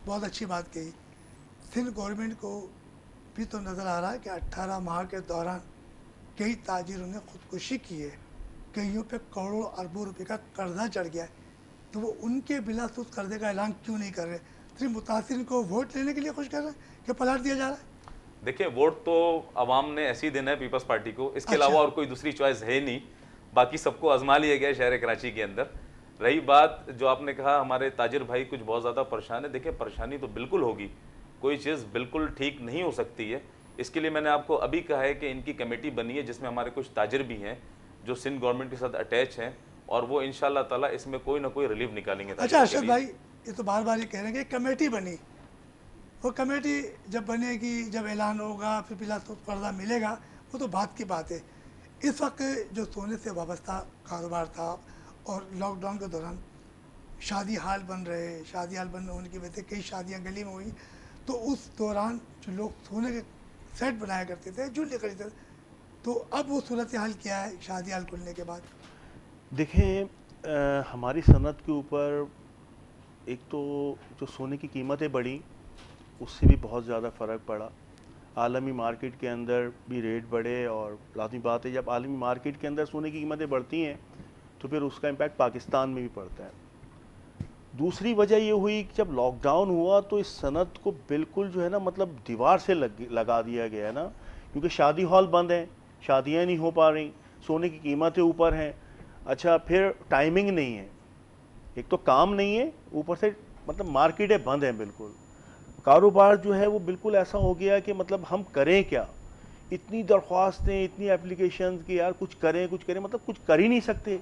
बहुत अच्छी बात कही। सिंध गवर्नमेंट को भी तो नज़र आ रहा है कि अट्ठारह माह के दौरान कई ताजिरों ने खुदकुशी की है, कईयों पे करोड़ों अरबों रुपए का कर्जा चढ़ गया है, तो वो उनके बिला सूद कर्जे का ऐलान क्यों नहीं कर रहे? सिर्फ मुतासिर को वोट लेने के लिए खुश कर रहे हैं कि पलट दिया जा रहा है? देखिए, वोट तो अवाम ने ऐसे ही देना है पीपल्स पार्टी को, इसके अच्छा। अलावा और कोई दूसरी चॉइस है नहीं। बाकी सबको आजमा लिया गया शहर कराची के अंदर। रही बात जो आपने कहा हमारे ताजिर भाई कुछ बहुत ज़्यादा परेशान है, देखिए परेशानी तो बिल्कुल होगी, कोई चीज़ बिल्कुल ठीक नहीं हो सकती है। इसके लिए मैंने आपको अभी कहा है कि इनकी कमेटी बनी है जिसमें हमारे कुछ ताजिर भी हैं जो सिंध गवर्नमेंट के साथ अटैच हैं, और वो इंशाल्लाह ताला इसमें कोई ना कोई रिलीफ निकालेंगे। अच्छा अरशद भाई, ये तो बार बार ये कह रहे हैं कि कमेटी बनी, वो कमेटी जब बनेगी, जब ऐलान होगा, फिर बिला सूद कर्जा मिलेगा, वो तो बात की बात है। इस वक्त जो सोने से वाबस्ता कारोबार था और लॉकडाउन के दौरान शादी हाल बन रहे, शादी हाल बन होने की वजह से कई शादियाँ गली में हुई, तो उस दौरान जो लोग सोने के सेट बनाया करते थे, ज्वेलरी खरीदते थे, तो अब वो सूरत हाल क्या है शादी हाल खुलने के बाद? देखें, हमारी सनत के ऊपर एक तो जो सोने की कीमतें बढ़ी उससे भी बहुत ज़्यादा फ़र्क पड़ा। आलमी मार्केट के अंदर भी रेट बढ़े, और लाज़मी बात है जब आलमी मार्केट के अंदर सोने की कीमतें बढ़ती हैं तो फिर उसका इम्पैक्ट पाकिस्तान में भी पड़ता है। दूसरी वजह ये हुई कि जब लॉकडाउन हुआ तो इस सनत को बिल्कुल जो है ना मतलब दीवार से लग लगा दिया गया है ना, क्योंकि शादी हॉल बंद हैं, शादियाँ नहीं हो पा रही, सोने की कीमतें ऊपर हैं। अच्छा, फिर टाइमिंग नहीं है, एक तो काम नहीं है, ऊपर से मतलब मार्केटें बंद हैं, बिल्कुल कारोबार जो है वो बिल्कुल ऐसा हो गया कि मतलब हम करें क्या। इतनी दरख्वास्तें, इतनी एप्लीकेशन कि यार कुछ करें कुछ करें, मतलब कुछ कर ही नहीं सकते।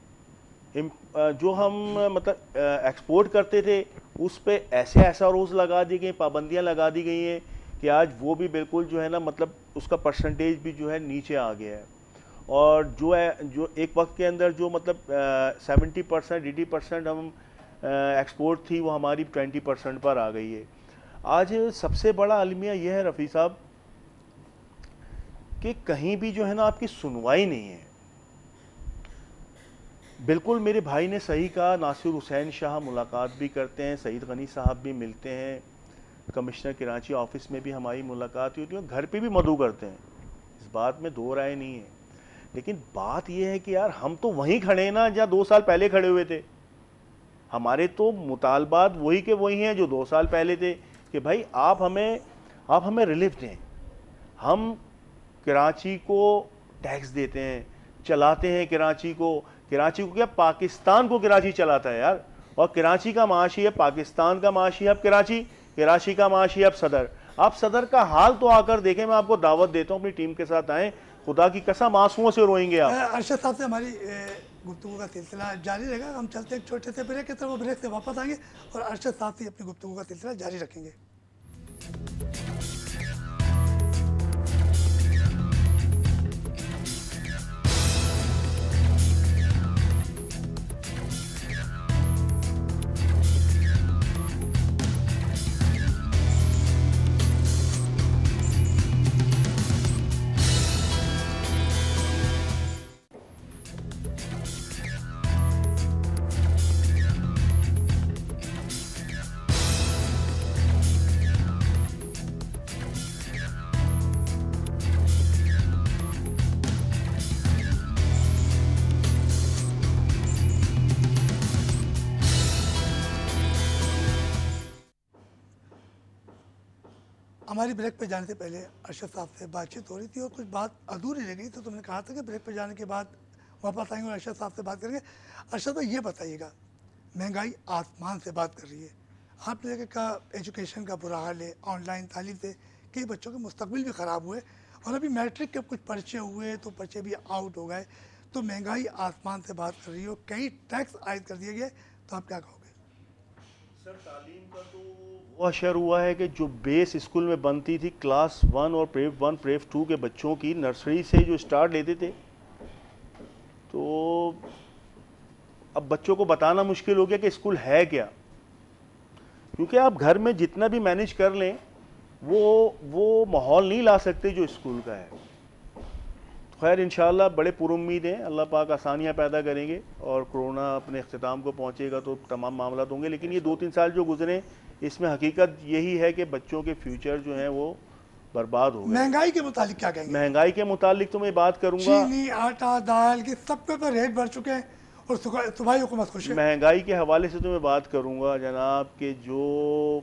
जो हम मतलब एक्सपोर्ट करते थे उस पे ऐसे ऐसा रोज़ लगा दी गई, पाबंदियां लगा दी गई हैं कि आज वो भी बिल्कुल जो है ना मतलब उसका परसेंटेज भी जो है नीचे आ गया है। और जो है जो एक वक्त के अंदर जो मतलब सेवेंटी परसेंट एटी परसेंट हम एक्सपोर्ट थी वो हमारी ट्वेंटी परसेंट पर आ गई है। आज सबसे बड़ा अलमिया यह है रफ़ी साहब कि कहीं भी जो है ना आपकी सुनवाई नहीं है। बिल्कुल मेरे भाई ने सही कहा, नासिर हुसैन शाह मुलाकात भी करते हैं, सईद गनी साहब भी मिलते हैं, कमिश्नर कराची ऑफिस में भी हमारी मुलाकात होती है, घर पे भी मदऊ करते हैं, इस बात में दो राय नहीं है। लेकिन बात यह है कि यार हम तो वहीं खड़े हैं ना जहाँ दो साल पहले खड़े हुए थे। हमारे तो मुतालबात वही के वही हैं जो दो साल पहले थे कि भाई आप हमें आप हमें रिलीफ दें। हम कराची को टैक्स देते हैं, चलाते हैं कराची को, कराची को क्या पाकिस्तान को कराची चलाता है यार, और कराची का माशी है पाकिस्तान का माशी है अब कराची, कराची का माशी है अब सदर। आप सदर का हाल तो आकर देखें, मैं आपको दावत देता हूँ अपनी टीम के साथ आएँ, खुदा की कसम आंसुओं से रोएंगे आप। अरशद साहब से हमारी गुफ्तगू का सिलसिला जारी रहेगा। हम चलते एक छोटे से ब्रेक की तरफ, ब्रेक से वापस आएंगे और अरशद साहब से अपनी गुफ्तगू का सिलसिला जारी रखेंगे। हमारी ब्रेक पे जाने से पहले अरशद साहब से बातचीत हो रही थी और कुछ बात अधूरी रह गई, तो तुमने कहा था कि ब्रेक पे जाने के बाद वापस आएंगे और अरशद साहब से बात करेंगे। अरशद भाई ये बताइएगा, महंगाई आसमान से बात कर रही है, आपने देखा का एजुकेशन का बुरा हाल है, ऑनलाइन तालीम से कई बच्चों के मुस्तकबिल भी ख़राब हुए और अभी मैट्रिक के कुछ पर्चे हुए तो पर्चे भी आउट हो गए, तो महंगाई आसमान से बात कर रही हो, कई टैक्स आयद कर दिए गए, तो आप क्या कहोगे? सर तालीम का तो वो अशर हुआ है कि जो बेस स्कूल में बनती थी क्लास वन और प्रेफ वन प्रेफ टू के बच्चों की नर्सरी से जो स्टार्ट लेते थे, तो अब बच्चों को बताना मुश्किल हो गया कि स्कूल है क्या, क्योंकि आप घर में जितना भी मैनेज कर लें वो वो माहौल नहीं ला सकते जो स्कूल का है। खैर इंशाल्लाह बड़े पुरुम्मीद हैं, अल्लाह पाक आसानियाँ पैदा करेंगे और कोरोना अपने अख्तिताम को पहुँचेगा तो तमाम मामला होंगे। लेकिन ये दो तीन साल जो गुजरे इसमें हकीकत यही है कि बच्चों के फ्यूचर जो हैं वो बर्बाद हो गए। महंगाई के मुतालिक क्या कहेंगे? महंगाई के मुतालिक तो मैं बात करूंगा, चीनी, आटा, दाल के सब के ऊपर रेट बढ़ चुके हैं और सुखा- सूबाई हुकूमत खुश है। महंगाई के हवाले से तो मैं बात करूंगा जनाब कि जो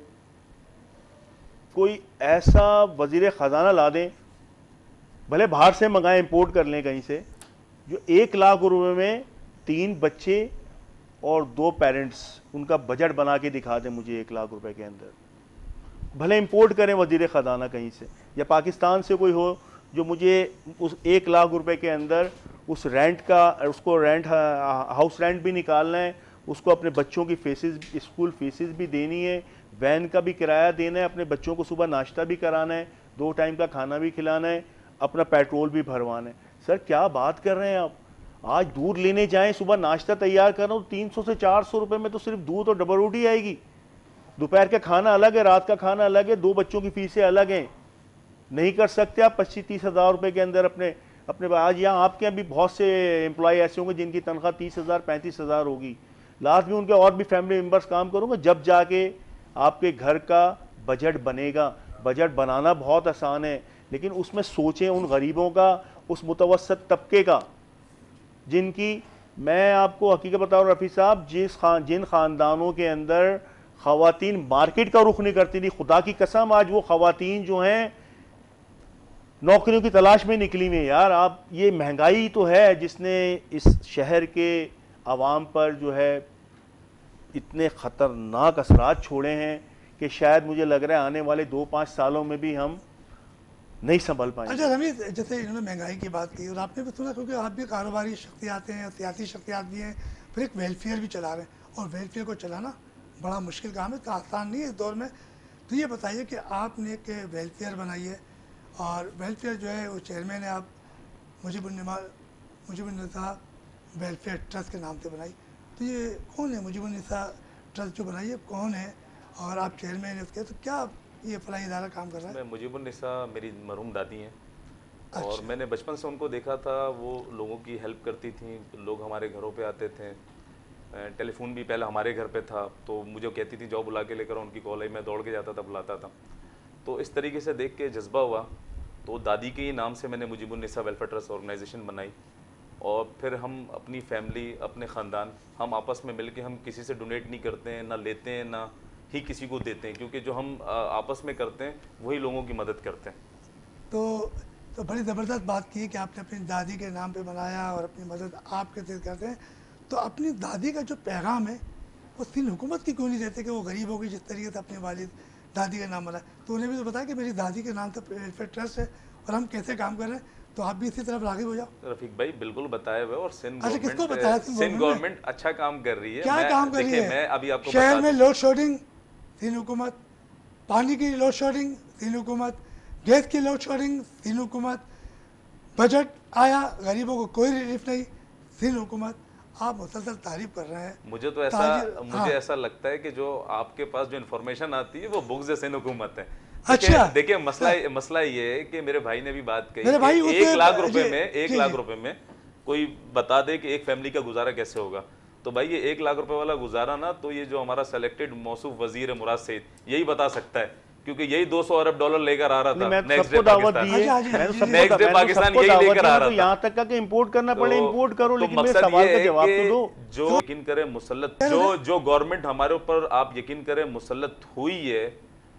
कोई ऐसा वजीर ख़जाना ला दें, भले बाहर से मंगाएं, इंपोर्ट कर लें कहीं से, जो एक लाख रुपए में तीन बच्चे और दो पेरेंट्स उनका बजट बना के दिखा दें मुझे एक लाख रुपए के अंदर। भले इंपोर्ट करें वजीर ख़जाना कहीं से या पाकिस्तान से कोई हो जो मुझे उस एक लाख रुपए के अंदर उस रेंट का, उसको रेंट, हाउस रेंट भी निकालना है, उसको अपने बच्चों की फीसेस, स्कूल फीसेस भी देनी है, वैन का भी किराया देना है, अपने बच्चों को सुबह नाश्ता भी कराना है, दो टाइम का खाना भी खिलाना है, अपना पेट्रोल भी भरवाना है। सर क्या बात कर रहे हैं आप? आज दूध लेने जाएं, सुबह नाश्ता तैयार करना तो तीन सौ से चार सौ रुपये में तो सिर्फ दूध और डबल रोटी आएगी। दोपहर का खाना अलग है, रात का खाना अलग है, दो बच्चों की फीसें अलग हैं। नहीं कर सकते आप पच्चीस तीस हज़ार रुपये के अंदर अपने अपने आज यहाँ आपके यहाँ भी बहुत से एम्प्लॉय ऐसे होंगे जिनकी तनख्वाह तीस हज़ार पैंतीस हज़ार होगी। लास्ट में उनके और भी फैमिली मेम्बर्स काम करूँगा, जब जाके आपके घर का बजट बनेगा। बजट बनाना बहुत आसान है, लेकिन उसमें सोचें उन गरीबों का, उस मुतवसत तबके का, जिनकी, मैं आपको हकीकत बताऊँ रफ़ी साहब, जिस खान जिन ख़ानदानों के अंदर ख़वातीन मार्केट का रुख नहीं करती थी, खुदा की कसम आज वो ख़वातीन जो हैं नौकरियों की तलाश में निकली हुई। यार आप, ये महंगाई तो है जिसने इस शहर के आवाम पर जो है इतने ख़तरनाक असरात छोड़े हैं कि शायद मुझे लग रहा है आने वाले दो पाँच सालों में भी हम नहीं संभल पाएंगे। अच्छा रमीज, जैसे इन्होंने महंगाई की बात की और आपने भी सुना, क्योंकि आप भी कारोबारी शख्सियात हैं, सियासी शख्सियात भी हैं, फिर एक वेलफेयर भी चला रहे हैं, और वेलफेयर को चलाना बड़ा मुश्किल काम है, तो आसान नहीं है इस दौर में। तो ये बताइए कि आपने एक वेलफेयर बनाई है, और वेलफेयर जो है वो चेयरमैन है आप मुजीबुन्निसा मुजीबुन्निसा वेलफेयर ट्रस्ट के नाम से बनाई। तो ये कौन है मुजीबुन्निसा ट्रस्ट जो बनाई है, कौन है, और आप चेयरमैन है उसके, तो क्या ये फलाही इदारा काम कर रहा है? मैं मुजीबुन्निसा मेरी मरहूम दादी हैं। अच्छा। और मैंने बचपन से उनको देखा था, वो लोगों की हेल्प करती थी, लोग हमारे घरों पे आते थे, टेलीफोन भी पहले हमारे घर पे था, तो मुझे कहती थी जाओ बुला के लेकर, उनकी कॉल आई, मैं दौड़ के जाता था, बुलाता था। तो इस तरीके से देख के जज्बा हुआ, तो दादी के ही नाम से मैंने मुजीबुन्निसा वेलफेयर ट्रस्ट ऑर्गेनाइजेशन बनाई। और फिर हम अपनी फैमिली, अपने ख़ानदान, हम आपस में मिल के, हम किसी से डोनेट नहीं करते हैं, ना लेते हैं, ना ही किसी को देते हैं, क्योंकि जो हम आपस में करते हैं वही लोगों की मदद करते हैं। तो तो बड़ी ज़बरदस्त बात की कि आपने अपनी दादी के नाम पे बनाया और अपनी मदद आप कैसे करते हैं। तो अपनी दादी का जो पैगाम है वो सिंध हुकूमत की क्यों नहीं देते कि वो गरीब होगी, जिस तरीके से अपने वालिद दादी का नाम बनाए? तो उन्हें भी तो बताया कि मेरी दादी के नाम से वेलफेयर ट्रस्ट है और हम कैसे काम कर रहे हैं, तो आप भी इसी तरफ राग़िब हो जाओ। रफीक भाई बिल्कुल बताया हुआ है, और सिंध अच्छा, किसको बताया? सिंध सिंध गवर्नमेंट गवर्नमेंट अच्छा काम कर रही है। क्या मैं- काम कर रही देखिए, है? मैं अभी आपको शहर बता में दूं। लोड शेडिंग सिंध हुकूमत, पानी की लोड शेडिंग सिंध हुकूमत, गैस की लोड शेडिंग सिंध हुकूमत, बजट आया गरीबों को कोई रिलीफ नहीं सिंध हुकूमत। आप मुसलसल तारीफ कर रहे हैं। मुझे तो ऐसा ताजिर- मुझे हाँ। ऐसा लगता है कि जो आपके पास जो इन्फॉर्मेशन आती है वो बुक्स सिंध हुकूमत है। अच्छा। देखिए देखिए मसला मसला ये है कि मेरे भाई ने भी बात कही मेरे भाई कि उसे- एक लाख रुपए जी, में एक जी, लाख जी। रुपए में कोई बता दे कि एक फैमिली का गुजारा कैसे होगा, तो भाई ये एक लाख रुपए वाला गुजारा ना, तो ये जो हमारा सेलेक्टेड मौसूफ वजीर है मुराद सईद, यही बता सकता है, क्योंकि यही दो सौ अरब डॉलर लेकर आ रहा था। नहीं, मैं तो नेक्स्ट डे सबको दावत दी पाकिस्तान है, हाँ जी, हाँ मैंने जी, सबको जी, नेक्स्ट डे मैंने तो पाकिस्तान सबको यही दावत लेकर दी आ है, रहा तो था। यहाँ तक का कि इंपोर्ट करना पड़े तो- इंपोर्ट करो, तो लेकिन मेरे मकसद सवाल ये का है जवाब कि तो दो। जो यकीन करे मुसल्लत, जो जो गवर्नमेंट हमारे ऊपर आप यकीन करें मुसल्लत हुई है,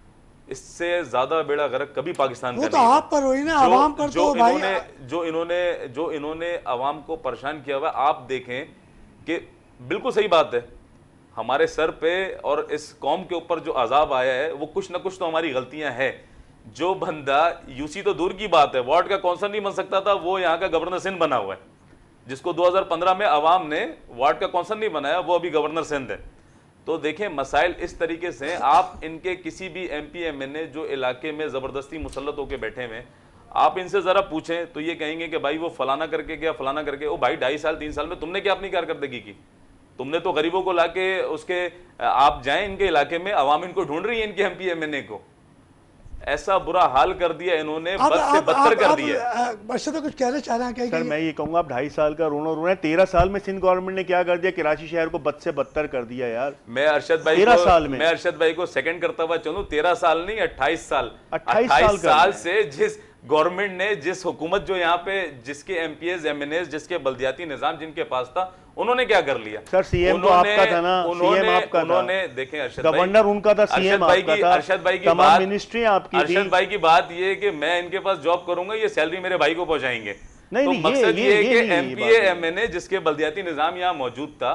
इससे ज्यादा बेड़ा गर्क कभी पाकिस्तान वो का तो नहीं आप पर हुई ना, आवाम पर जो तो भाई। इन्होंने जो इन्होंने जो इन्होंने आवाम को परेशान किया हुआ, आप देखें कि बिल्कुल सही बात है, हमारे सर पे और इस कौम के ऊपर जो अजाब आया है वो कुछ ना कुछ तो हमारी गलतियां हैं। जो बंदा यूसी तो दूर की बात है, वार्ड का कौंसल नहीं बन सकता था, वो यहाँ का गवर्नर सिंध बना हुआ है, जिसको दो हज़ार पंद्रह में अवाम ने वार्ड का कौंसल नहीं बनाया, वो अभी गवर्नर सिंध है। तो देखें मसाइल इस तरीके से, आप इनके किसी भी M P M N A जो इलाके में ज़बरदस्ती मुसल्लत होकर बैठे हुए, आप इनसे ज़रा पूछें तो ये कहेंगे कि भाई वो फलाना करके गया, फलाना करके। ओ भाई ढाई साल तीन साल में तुमने क्या अपनी कारकर्दगी की? तुमने तो गरीबों को लाके उसके, आप जाएं इनके इलाके में, अवाम इनको ढूंढ रही है इनके M P M N A को। ऐसा बुरा हाल कर दिया इन्होंने, आप- बद से आप- बदतर आप- कर आप, दिया। अ, बच्चे तो कुछ कहना चाह रहे हैं क्या सर कि मैं ये कहूंगा आप ढाई साल का रोना रो रहे हैं, तेरह साल में सिंध गवर्नमेंट ने क्या कर दिया, कराची शहर को बद से बदतर कर दिया यार। मैं अरशद भाई तेरह को साल में। मैं अरशद भाई को सेकंड करता हुआ चलूं, तेरह साल नहीं अट्ठाईस साल अट्ठाईस साल कर साल रहे से जिस गवर्नमेंट ने, जिस हुकूमत जो यहाँ पे, जिसके एमपीएस एमएनएस, जिसके बल्दियाती निजाम जिनके पास था, उन्होंने क्या कर लिया? सर सीएम तो उन्होंने- आपका था ना, उन्होंने सीएम आपका था, उन्होंने देखें अरशद भाई, गवर्नर उनका था, अरशद सीएम भाई आपका की था, अरशद भाई की तमाम बात, मिनिस्ट्री आपकी थी। अरशद भाई की बात ये है कि मैं इनके पास जॉब करूंगा, ये सैलरी मेरे भाई को पहुंचाएंगे। नहीं, तो नहीं, ये- मकसद ये- ये है ये कि नहीं, ये एमपीए बात नहीं। एमएनए जिसके बल्दियाती निजाम यहाँ मौजूद था,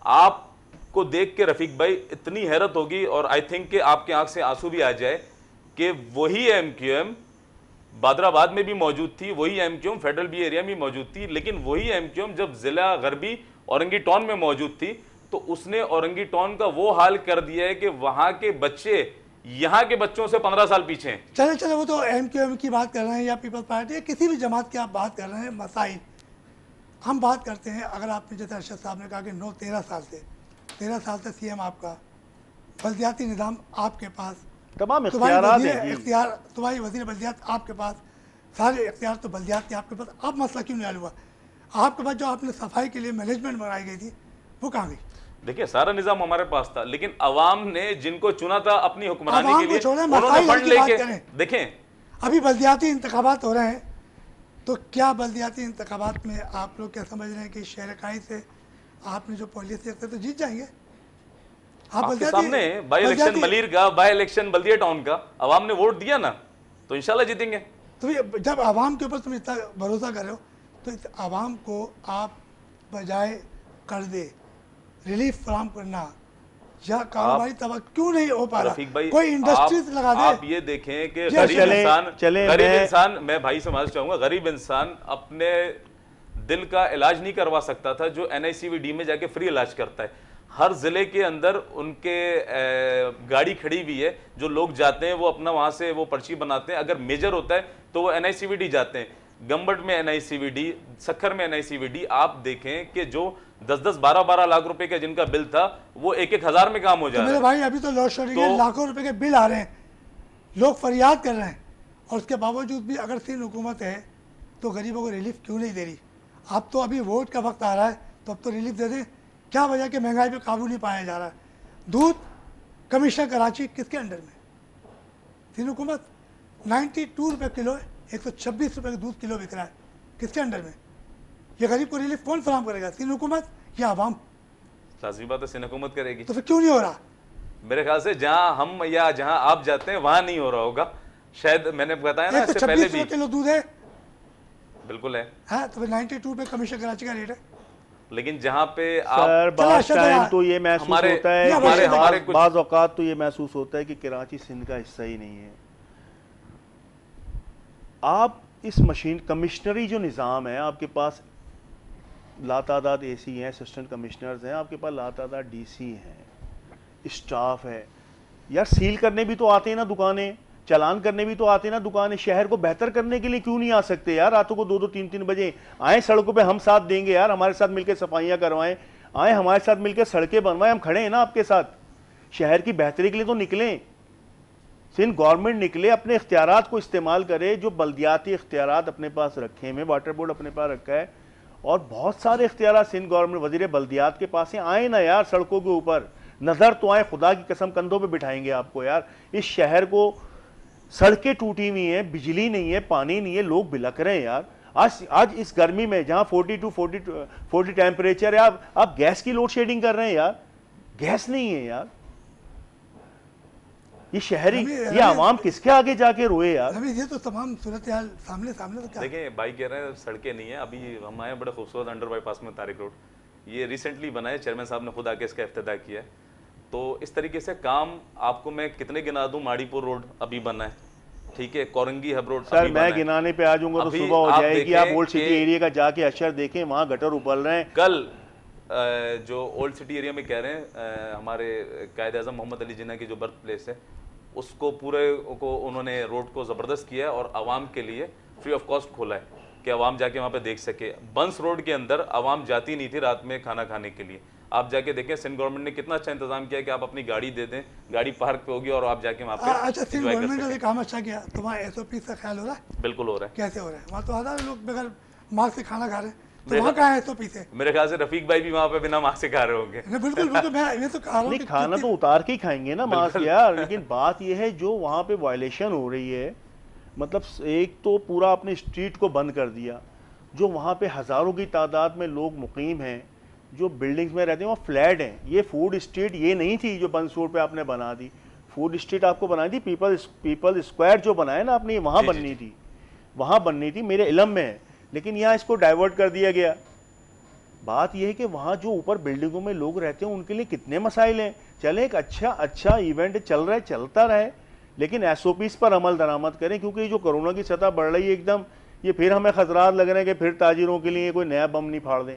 आपको देख के रफीक भाई इतनी हैरत होगी, और आई थिंक कि आपके आंख से आंसू भी आ जाए कि वही एमक्यूएम बादराबाद में भी मौजूद थी, वही एमक्यूएम फेडरल बी एरिया में मौजूद थी, लेकिन वही एमक्यूएम जब जिला गरबी औरंगी टाउन में मौजूद थी तो उसने औरंगी टाउन का वो हाल कर दिया है कि वहां के बच्चे यहाँ के बच्चों से पंद्रह साल पीछे हैं। चले चले वो तो एम क्यू एम की बात कर रहे हैं या पीपल्स पार्टी या किसी भी जमात की आप बात कर रहे हैं, मसाइल हम बात करते हैं। अगर आपने जैसे अरशद साहब ने कहा कि नौ तेरह साल से तेरह साल से सीएम आपका, बल्दियाती निज़ाम आपके पास, तमाम तुम्हारी इख्तियारात वजीर हैं जी। इख्तियार तुम्हारी वजीर बल्दियात आपके पास, सारे इख्तियार तो बल्दियात के आपके पास, अब मसला क्यों नहीं हल हुआ? आपके पास जो आपने सफाई के लिए मैनेजमेंट बनाई गई थी वो कहाँ गई? देखिए सारा निजाम हमारे पास था, लेकिन अवाम ने जिनको चुना था अपनी हुक्मरानी अवाम के को लिए, छोड़ें, उन्होंने मसाइल फंड की बात लेके करें। देखें अभी बल्दियाती इंतखाबात हो रहे हैं, तो क्या बल्दियाती इंतखाबात में आप लोग क्या समझ रहे हैं कि शहरकाई से आपने जो पॉलिसी रखते तो जीत जाएंगे? आप आपके बल्दियाती- सामने बाई इलेक्शन बल्दियाती- मलीर का, बाई इलेक्शन बल्दिया टाउन का, अवाम ने वोट दिया ना, तो इंशाल्लाह जीतेंगे। तो ये जब आवाम के ऊपर तुम इतना भरोसा कर रहे हो तो इस आवाम को आप बजाय कर्जे रिलीफ फराम करना या कारोबारी तबाह क्यों नहीं हो पा रफीक रहा? भाई कोई इंडस्ट्रीज आप, लगा दे। आप ये देखें कि जी, गरीब चले- इंसान चले गरीब मैं- इंसान मैं भाई से माफी चाहूंगा, गरीब इंसान अपने दिल का इलाज नहीं करवा सकता था जो एनआईसीवीडी में जाके फ्री इलाज करता है। हर जिले के अंदर उनके ए, गाड़ी खड़ी हुई है, जो लोग जाते हैं वो अपना वहां से वो पर्ची बनाते हैं, अगर मेजर होता है तो वो एनआईसीवीडी जाते हैं। गंबट में एनआईसीवीडी, सखर में एनआईसीवीडी, आप देखें कि जो दस दस बारह बारह लाख रुपए का जिनका बिल था वो एक एक हजार में काम हो जा तो रहा मेरे है। भाई अभी तो लोड शेडिंग के तो- लाखों रुपए के बिल आ रहे हैं, लोग फरियाद कर रहे हैं, और उसके बावजूद भी अगर सिंध हुकूमत है तो गरीबों को रिलीफ क्यों नहीं दे रही? अब तो अभी वोट का वक्त आ रहा है तो अब तो रिलीफ दे दें। क्या वजह कि महंगाई पे काबू नहीं पाया जा रहा है? दूध कमिश्नर कराची किसके अंडर में? सिंध हुकूमत। नाइन्टी टू रुपये किलो है, एक सौ छब्बीस रुपये का दूध किलो बिक रहा है, किसके अंडर में? ये गरीब को रिलीफ कौन फराम करेगा, सिंध हुकूमत या आवाम? लाजमी बात है सिंध हुकूमत करेगी। तो फिर क्यों नहीं हो रहा? मेरे ख्याल से जहां हम या जहां आप जाते हैं वहां नहीं हो रहा होगा, शायद मैंने बताया ना एक सौ इससे पहले छब्बीस भी। रुपये किलो दूध है, बिल्कुल है, हाँ, तो फिर नाइन्टी टू रुपये कमिश्नर कराची का रेट है। लेकिन जहां पे आप सर चला बाज चला। टाइम तो ये महसूस हमारे- होता है, हमारे- बाज- हमारे कुछ- बाज औकात तो ये महसूस होता है कि कराची सिंध का हिस्सा ही नहीं है। आप इस मशीन कमिश्नरी जो निज़ाम है, आपके पास लातादाद एसी हैं, असिस्टेंट कमिश्नर्स हैं, आपके पास लातादाद डीसी हैं, स्टाफ है यार। सील करने भी तो आते हैं ना दुकानें, चालान करने भी तो आते हैं ना दुकानें। शहर को बेहतर करने के लिए क्यों नहीं आ सकते यार? रातों को दो दो तीन तीन बजे आए सड़कों पे, हम साथ देंगे यार, हमारे साथ मिलकर सफाइयाँ करवाएं, आए हमारे साथ मिलकर सड़कें बनवाएं, हम खड़े हैं ना आपके साथ। शहर की बेहतरी के लिए तो निकलें, सिंध गवर्नमेंट निकले, अपने इख्तियारात को इस्तेमाल करे, जो बल्दियाती इख्तियारात अपने पास रखे हैं, वाटर बोर्ड अपने पास रखा है, और बहुत सारे इख्तियारात सिंध गवर्नमेंट वजीर बल्दियात के पास हैं। आए ना यार सड़कों के ऊपर, नज़र तो आए, खुदा की कसम कंधों पे बिठाएंगे आपको यार। इस शहर को सड़कें टूटी हुई हैं, बिजली नहीं है, पानी नहीं है, लोग बिलक रहे हैं यार। आज आज इस गर्मी में जहाँ forty two forty forty temperature है, आप आप गैस की लोड शेडिंग कर रहे हैं यार, गैस नहीं है यार। ये शहरी, रवि- ये रवि- आवाम किसके आगे जाके रोए यार? अभी ये तो तमाम सूरत हाल सामने सामने तो क्या देखें भाई कह रहे हैं सड़कें नहीं है। अभी हम आए बड़े खूबसूरत अंडर बाईपास में तारिक रोड, ये रिसेंटली बना है, चेयरमैन साहब ने खुद आके इसका इफ्तिताह किया है। तो इस तरीके से काम आपको मैं कितने गिना दूं। माड़ीपुर रोड अभी बना है, ठीक है, कोरंगी हब रोड सर अभी बना मैं है। गिनाने पे आ जाऊंगा तो अभी सुबह हो आप जाएगी। देखें आप ओल्ड सिटी कि- एरिया का जाके अशर देखें, वहाँ गटर उबल रहे हैं। कल अ, जो ओल्ड सिटी एरिया में कह रहे हैं, अ, हमारे कायद आज़म मोहम्मद अली जिन्ना की जो बर्थ प्लेस है, उसको पूरे को उन्होंने रोड को ज़बरदस्त किया है और आवाम के लिए फ्री ऑफ कॉस्ट खोला है कि आवाम जाके वहाँ पे देख सके। बंस रोड के अंदर आवाम जाती नहीं थी रात में खाना खाने के लिए, आप जाके देखें सिंध गवर्नमेंट ने कितना अच्छा इंतजाम किया कि आप अपनी गाड़ी दे दें, गाड़ी पार्क पे होगी और आप जाके वहाँ पे अच्छा, सिंध enjoy कर गवर्नमेंट ने सकें। काम अच्छा किया, तो वहाँ एस ओ पी का ख्याल हो रहा है? बिल्कुल हो रहा है। कैसे हो रहा है? वहाँ तो हज़ारों लोग बगैर मास्क से खाना खा रहे हैं, तो मेरा- वहाँ कहाँ है एस ओ पी से? मेरे ख्याल से रफीक भाई भी वहाँ पे बिना मास्क से खा रहे होंगे। नहीं, बिल्कुल बिल्कुल, मैं ये तो कह रहा हूँ नहीं, कि खाना कितनी- तो उतार के ही खाएंगे ना मास्क यार, लेकिन बात यह है जो वहाँ पे वायलेशन हो रही है, मतलब एक तो पूरा अपने स्ट्रीट को बंद कर दिया, जो वहाँ पे हज़ारों की तादाद में लोग मुकीम हैं, जो बिल्डिंग्स में रहते हैं वहाँ फ्लैट हैं। ये फूड स्ट्रीट ये नहीं थी जो बंसोड़ पे आपने बना दी, फूड स्ट्रीट आपको बनाई थी, पीपल पीपल स्क्वायर जो बनाया ना आपने, वहाँ जी, जी, बननी जी। थी, वहाँ बननी थी, मेरे इलम में है, लेकिन यहाँ इसको डाइवर्ट कर दिया गया। बात यह है कि वहाँ जो ऊपर बिल्डिंगों में लोग रहते हैं उनके लिए कितने मसाइल हैं। चले एक अच्छा अच्छा इवेंट चल रहा है, चलता रहे, लेकिन एस ओ पीज़ पर अमल दरामद करें, क्योंकि ये जो कोरोना की सतह बढ़ रही है एकदम, ये फिर हमें खतरात लग रहे हैं कि फिर ताजिरों के लिए कोई नया बम नहीं फाड़ दें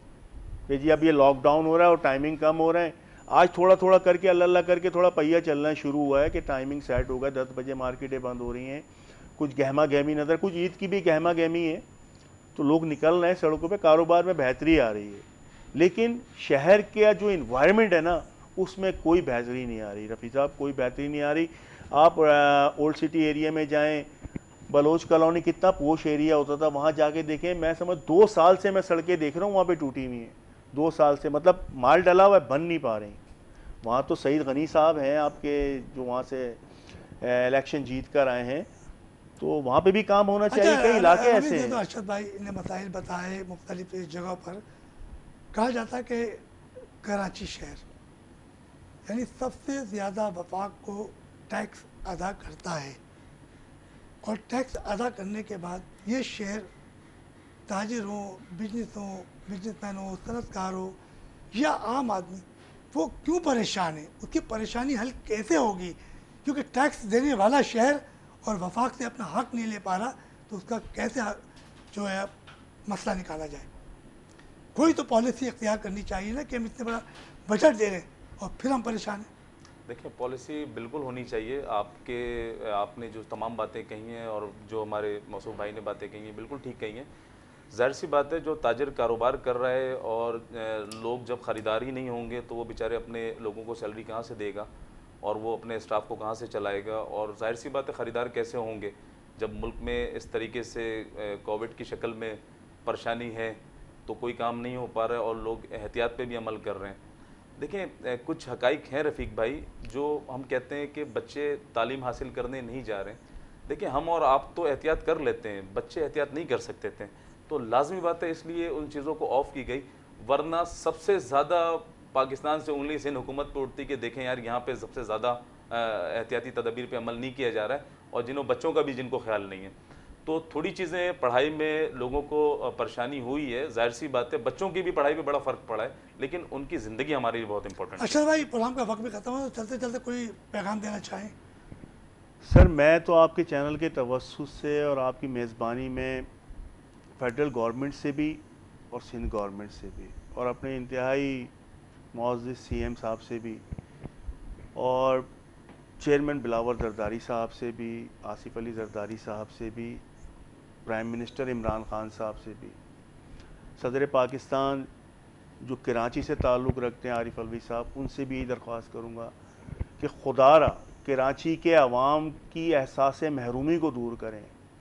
कि जी अब ये लॉकडाउन हो रहा है और टाइमिंग कम हो रहा है। आज थोड़ा थोड़ा करके अल्लाह अल्लाह करके थोड़ा पहिया चलना शुरू हुआ है कि टाइमिंग सेट होगा, दस बजे मार्केटें बंद हो रही हैं, कुछ गहमा गहमी नज़र, कुछ ईद की भी गहमा गहमी है, तो लोग निकल रहे हैं सड़कों पे, कारोबार में बेहतरी आ रही है, लेकिन शहर का जो इन्वायरमेंट है ना उसमें कोई बेहतरी नहीं आ रही। रफ़ी साहब कोई बेहतरी नहीं आ रही। आप ओल्ड सिटी एरिया में जाएं, बलोच कॉलोनी कितना पोश एरिया होता था, वहाँ जाके देखें, मैं समझ दो साल से मैं सड़कें देख रहा हूँ वहाँ पे टूटी हुई हैं, दो साल से, मतलब माल डला हुआ है, बन नहीं पा रही। वहाँ तो सईद गनी साहब हैं आपके जो वहाँ से इलेक्शन जीत कर आए हैं, तो वहाँ पे भी काम होना चाहिए। अच्छा, कई इलाके अभी ऐसे ये तो हैं। अरशद भाई ने मसाइल बताए मुख्तलिफ जगहों पर। कहा जाता है कि कराची शहर यानी सबसे ज़्यादा वफाक को टैक्स अदा करता है, और टैक्स अदा करने के बाद ये शहर ताजिरों, बिजनेसों, बिजनेसमैनों, सनतकारों या आम आदमी वो क्यों परेशान है, उसकी परेशानी हल कैसे होगी? क्योंकि टैक्स देने वाला शहर और वफाक से अपना हक नहीं ले पा रहा, तो उसका कैसे जो है मसला निकाला जाए? कोई तो पॉलिसी इख्तियार करनी चाहिए ना कि हम इतने बड़ा बजट दे रहे हैं और फिर हम परेशान हैं। देखिए, पॉलिसी बिल्कुल होनी चाहिए। आपके आपने जो तमाम बातें कही हैं और जो हमारे मौसूफ भाई ने बातें कही हैं बिल्कुल ठीक कही हैं। ज़ाहिर सी बात है, जो ताजिर कारोबार कर रहा है और लोग जब ख़रीदार ही नहीं होंगे तो वो बेचारे अपने लोगों को सैलरी कहाँ से देगा और वो अपने स्टाफ को कहाँ से चलाएगा, और जाहिर सी बात है ख़रीदार कैसे होंगे जब मुल्क में इस तरीके से कोविड की शक्ल में परेशानी है, तो कोई काम नहीं हो पा रहा है और लोग एहतियात पे भी अमल कर रहे हैं। देखें, कुछ हकाइक हैं रफ़ीक भाई, जो हम कहते हैं कि बच्चे तालीम हासिल करने नहीं जा रहे हैं। देखिए, हम और आप तो एहतियात कर लेते हैं, बच्चे एहतियात नहीं कर सकते थे, तो लाजमी बात है इसलिए उन चीज़ों को ऑफ़ की गई। वरना सबसे ज़्यादा पाकिस्तान से उंगली सिंध हुकूमत पर उठती कि देखें यार, यहाँ पे सबसे ज़्यादा एहतियाती तदबीर पे अमल नहीं किया जा रहा है, और जिन्हों बच्चों का भी जिनको ख्याल नहीं है, तो थोड़ी चीज़ें पढ़ाई में लोगों को परेशानी हुई है। जाहिर सी बात है बच्चों की भी पढ़ाई पे बड़ा फ़र्क पड़ा है, लेकिन उनकी ज़िंदगी हमारे लिए बहुत इंपॉर्टेंट है। अरशद भाई, प्रोग्राम का वक्त भी खत्म हो, तो चलते चलते कोई पैगाम देना चाहें? सर, मैं तो आपके चैनल के तवस्सुस से और आपकी मेज़बानी में फेडरल गवर्नमेंट से भी और सिंध गवर्नमेंट से भी और अपने इंतहाई मुअज़्ज़िज़ सी एम साहब से भी और चेयरमैन बिलावल जरदारी साहब से भी, आसिफ अली जरदारी साहब से भी, प्राइम मिनिस्टर इमरान खान साहब से भी, सदर पाकिस्तान जो कराची से ताल्लुक़ रखते हैं आरिफ अलवी साहब, उनसे भी दरख्वास्त करूँगा कि खुदारा कराची के अवाम की एहसास महरूमी को दूर करें।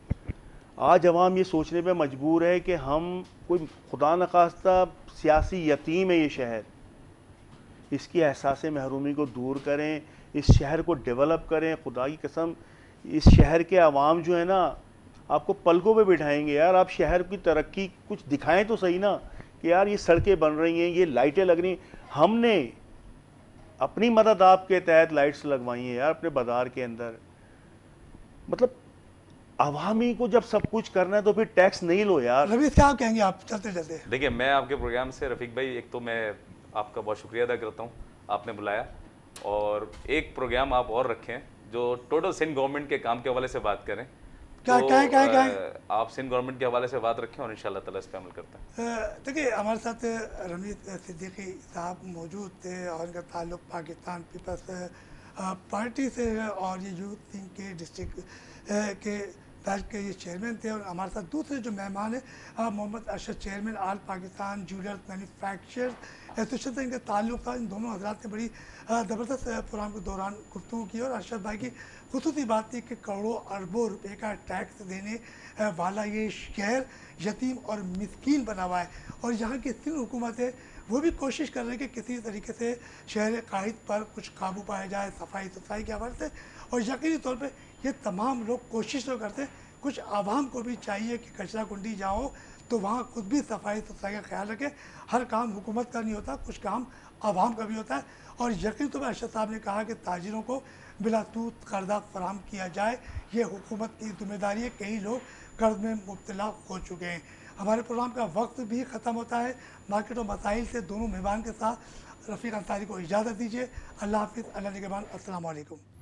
आज अवाम ये सोचने पे मजबूर है कि हम कोई खुदा न खास्ता सियासी यतीम है ये शहर, इसकी एहसास महरूमी को दूर करें, इस शहर को डेवलप करें। खुदा की कसम, इस शहर के अवाम जो है ना, आपको पलकों पे बिठाएंगे यार। आप शहर की तरक्की कुछ दिखाएं तो सही ना, कि यार ये सड़कें बन रही हैं, ये लाइटें लग रही हैं, हमने अपनी मदद आपके तहत लाइट्स लगवाई हैं यार अपने बाज़ार के अंदर। मतलब अवामी को जब सब कुछ करना है तो फिर टैक्स नहीं लो यार। रवि, क्या कहेंगे आप चलते चलते? देखिए, मैं आपके प्रोग्राम से रफ़ीक भाई, एक तो मैं आपका बहुत शुक्रिया अदा करता हूँ, आपने बुलाया, और एक प्रोग्राम आप और रखें जो टोटल सिंध गवर्नमेंट के काम के हवाले से बात करें। क्या तो, क्या क्या क्या आप सिंध गवर्नमेंट के हवाले से बात रखें और इंशाल्लाह ताला इस पर अमल करते हैं। देखिए, हमारे साथ रमीज सिद्दीकी साहब मौजूद थे और इनका ताल्लुक़ पाकिस्तान पीपल्स पार्टी से है, और ये यूथ विंग के डिस्ट्रिक्ट के बैंक के ये चेयरमैन थे। और हमारे साथ दूसरे जो मेहमान हैं मोहम्मद अरशद, चेयरमैन आल पाकिस्तान ज्वेलर्स मैन्युफैक्चरर्स एसोसिएशन से इनके ताल्लुक था। इन दोनों हजरात ने बड़ी ज़बरदस्त प्रोग्राम के दौरान गुफ्तगू की। और अरशद भाई की खुसूसी बात थी कि करोड़ों अरबों रुपए का टैक्स देने वाला ये शहर यतीम और मिस्कीन बना हुआ है। और यहाँ की सिंध हुकूमत है वो भी कोशिश कर रहे हैं कि किसी तरीके से शहर कायद पर कुछ काबू पाया जाए सफाई सुथराई के हवाले से। और यकीनी तौर पे ये तमाम लोग कोशिश तो करते हैं, कुछ आवाम को भी चाहिए कि कचरा कुंडी जाओ तो वहाँ खुद भी सफाई सुथराई का ख्याल रखें। हर काम हुकूमत का नहीं होता, कुछ काम आवाम का भी होता है। और यकीन तौर पर अरशद साहब ने कहा कि ताजिरों को बिलासूद कर्जा फराहम किया जाए, ये हुकूमत की जिम्मेदारी है। कई लोग कर्ज में मुब्तला हो चुके हैं। हमारे प्रोग्राम का वक्त भी ख़त्म होता है। मार्केट और मसाइल से दोनों मेहमान के साथ रफ़ीक अंसारी को इजाज़त दीजिए। अल्लाह हाफ़िज़, अल्लाह निगहबान, अस्सलाम वालेकुम।